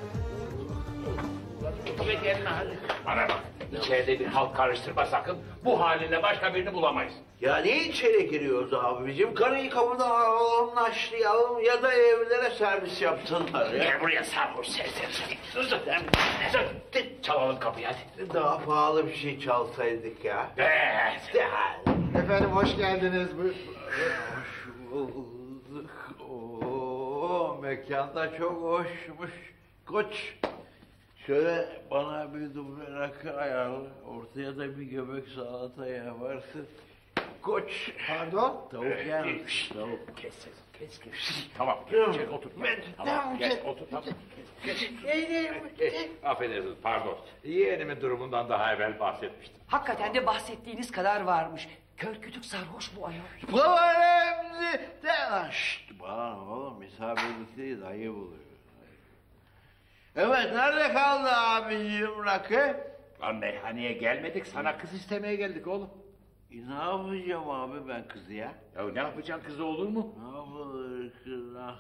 Ve gelme hadi. Bana bak, içeride bir halk karıştırma sakın. Bu halinle başka birini bulamayız. Ya niye içeri giriyoruz abicim? Karıyı kapıda alalım, naşlayalım ya da evlere servis yapsınlar ya. Gel buraya sarhoş serseri. Sus sus. Çalalım kapıyı hadi. Daha pahalı bir şey çalsaydık ya. Evet. Efendim hoş geldiniz. Bu... Hoş bulduk. Oo, mekanda çok hoşmuş. Koç. Şöyle bana bir duble rakı ayarlı. Ortaya da bir göbek salata yaparsın. Koç. Pardon? Tavuk yer misin? Tavuk. Kes ses, kes kes. Tamam, gel, gel otur. Tamam, gel otur. Tamam. Geç. Affedersiniz, pardon. Yeğenimin durumundan daha evvel bahsetmiştim. Hakikaten de bahsettiğiniz kadar varmış. Kör kütük sarhoş bu ayol. Bu önemli de... Şşt, bana oğlum misafirlikteyiz, ayıp oluyor. Evet, nerede kaldı abicim rakı? Lan meyhaneye gelmedik, sana kız istemeye geldik oğlum. E, ne yapacağım abi ben kızı ya? Ya ne yapacaksın kızı olur mu? Ne yapılır kızla?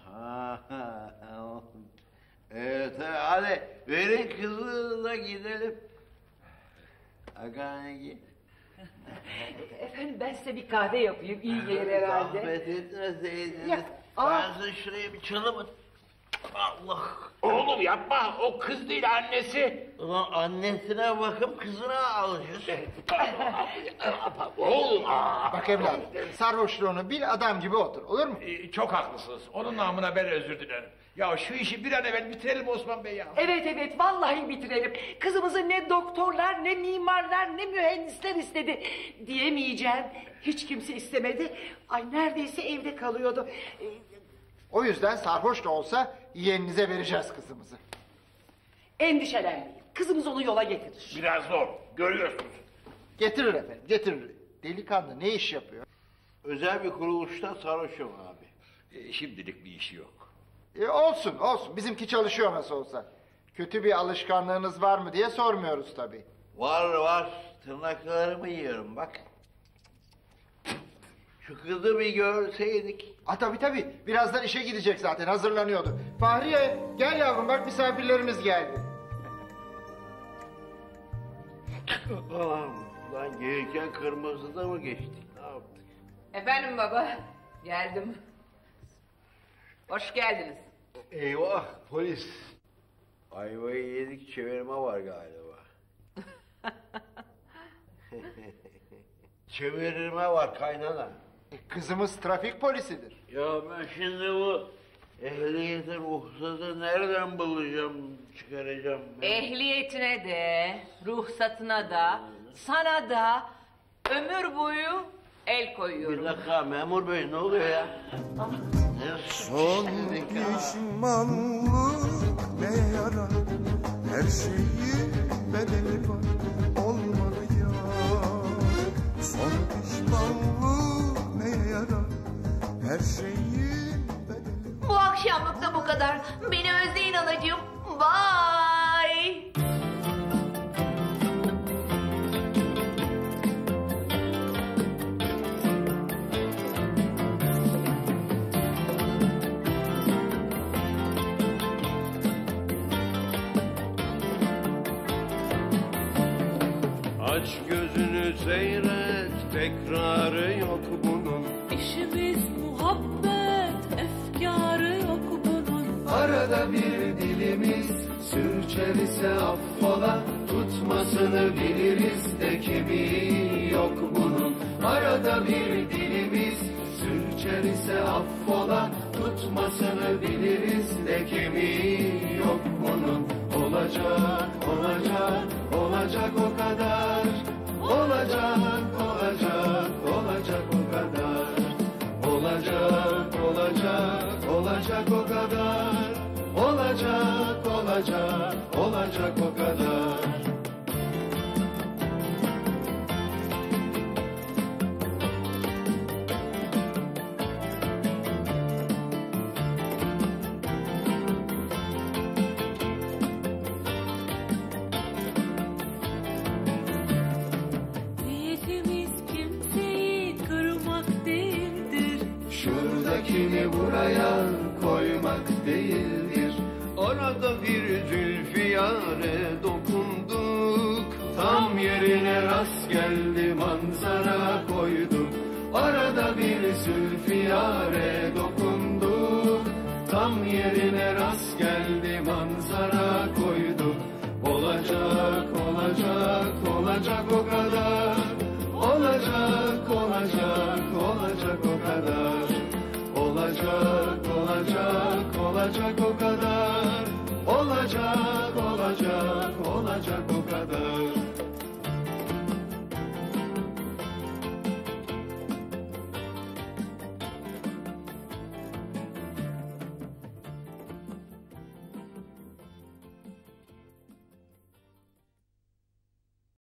Evet, hadi verin kızı da gidelim. Aga git. Efendim ben size bir kahve yapayım. İyi gelir herhalde. Zahmet etmeseydiniz. Ya, aa. Ben size şuraya bir çalımın. Allah. Oğlum yapma, o kız değil annesi. Ulan annesine bakıp kızına alacağız. Oğlum. Bak evladım, sarhoşluğunu bil, adam gibi otur, olur mu? Ee, çok haklısınız, onun namına ben özür dilerim. Ya şu işi bir an evvel bitirelim Osman Bey ya. Evet evet vallahi bitirelim. Kızımızı ne doktorlar ne mimarlar ne mühendisler istedi. Diyemeyeceğim. Hiç kimse istemedi. Ay neredeyse evde kalıyordu. Ee, O yüzden sarhoş da olsa yeğeninize vereceğiz kızımızı. Endişelenmeyin. Kızımız onu yola getirir. Biraz zor, görüyorsunuz. Getirir efendim, getirir. Delikanlı ne iş yapıyor? Özel bir kuruluşta sarhoşum abi. Ee, şimdilik bir işi yok. E olsun, olsun. Bizimki çalışıyor nasıl olsa. Kötü bir alışkanlığınız var mı diye sormuyoruz tabii. Var var. tırnaklarımı yiyorum bak. Şu kızı bir görseydik. Ha tabii tabii. Birazdan işe gidecek zaten. Hazırlanıyordu. Fahriye gel yavrum bak misafirlerimiz geldi. Lan gelirken kırmızıda mı geçtik? Ne yaptık? Efendim baba, geldim. Hoş geldiniz. Eyvah polis. Ayvayı yedik çevirme var galiba. Çevirme var kaynana. Kızımız trafik polisidir. Ya ben şimdi bu ehliyeti ruhsatı nereden bulacağım, çıkaracağım? Ben? Ehliyetine de, ruhsatına da, sana da ömür boyu el koyuyorum. Bir dakika memur bey ne oluyor ya? Son pişmanlık ne yarar? Her şeyin bedeli var, olmalı ya. Son pişmanlık ne yarar? Her şeyin bedeli var. Bu akşamlık da bu kadar. Beni özleyin anacığım. Bye. Aç gözünü seyret, tekrarı yok bunun. İşimiz muhabbet, efkarı yok bunun. Arada bir dilimiz sürçer ise affola, tutmasını biliriz de kemiği yok bunun. Arada bir dilimiz sürçer ise affola, tutmasını biliriz de kemiği yok bunun. Olacak, olacak, olacak o kadar. Olacak, olacak, olacak o kadar. Olacak, olacak, olacak o kadar. Olacak, olacak, olacak o kadar. Niyetimiz kimseyi kırmak değildir. Şuradakini buraya koymak değildir. Orada bir zülfiyare dokunduk, tam yerine rast geldi manzara koyduk. Arada bir zülfiyare dokunduk, tam yerine rast geldi manzara koyduk. Olacak, olacak, olacak o kadar. Olacak, olacak, olacak o kadar. Olacak, olacak, olacak o kadar. Olacak, olacak, olacak o kadar.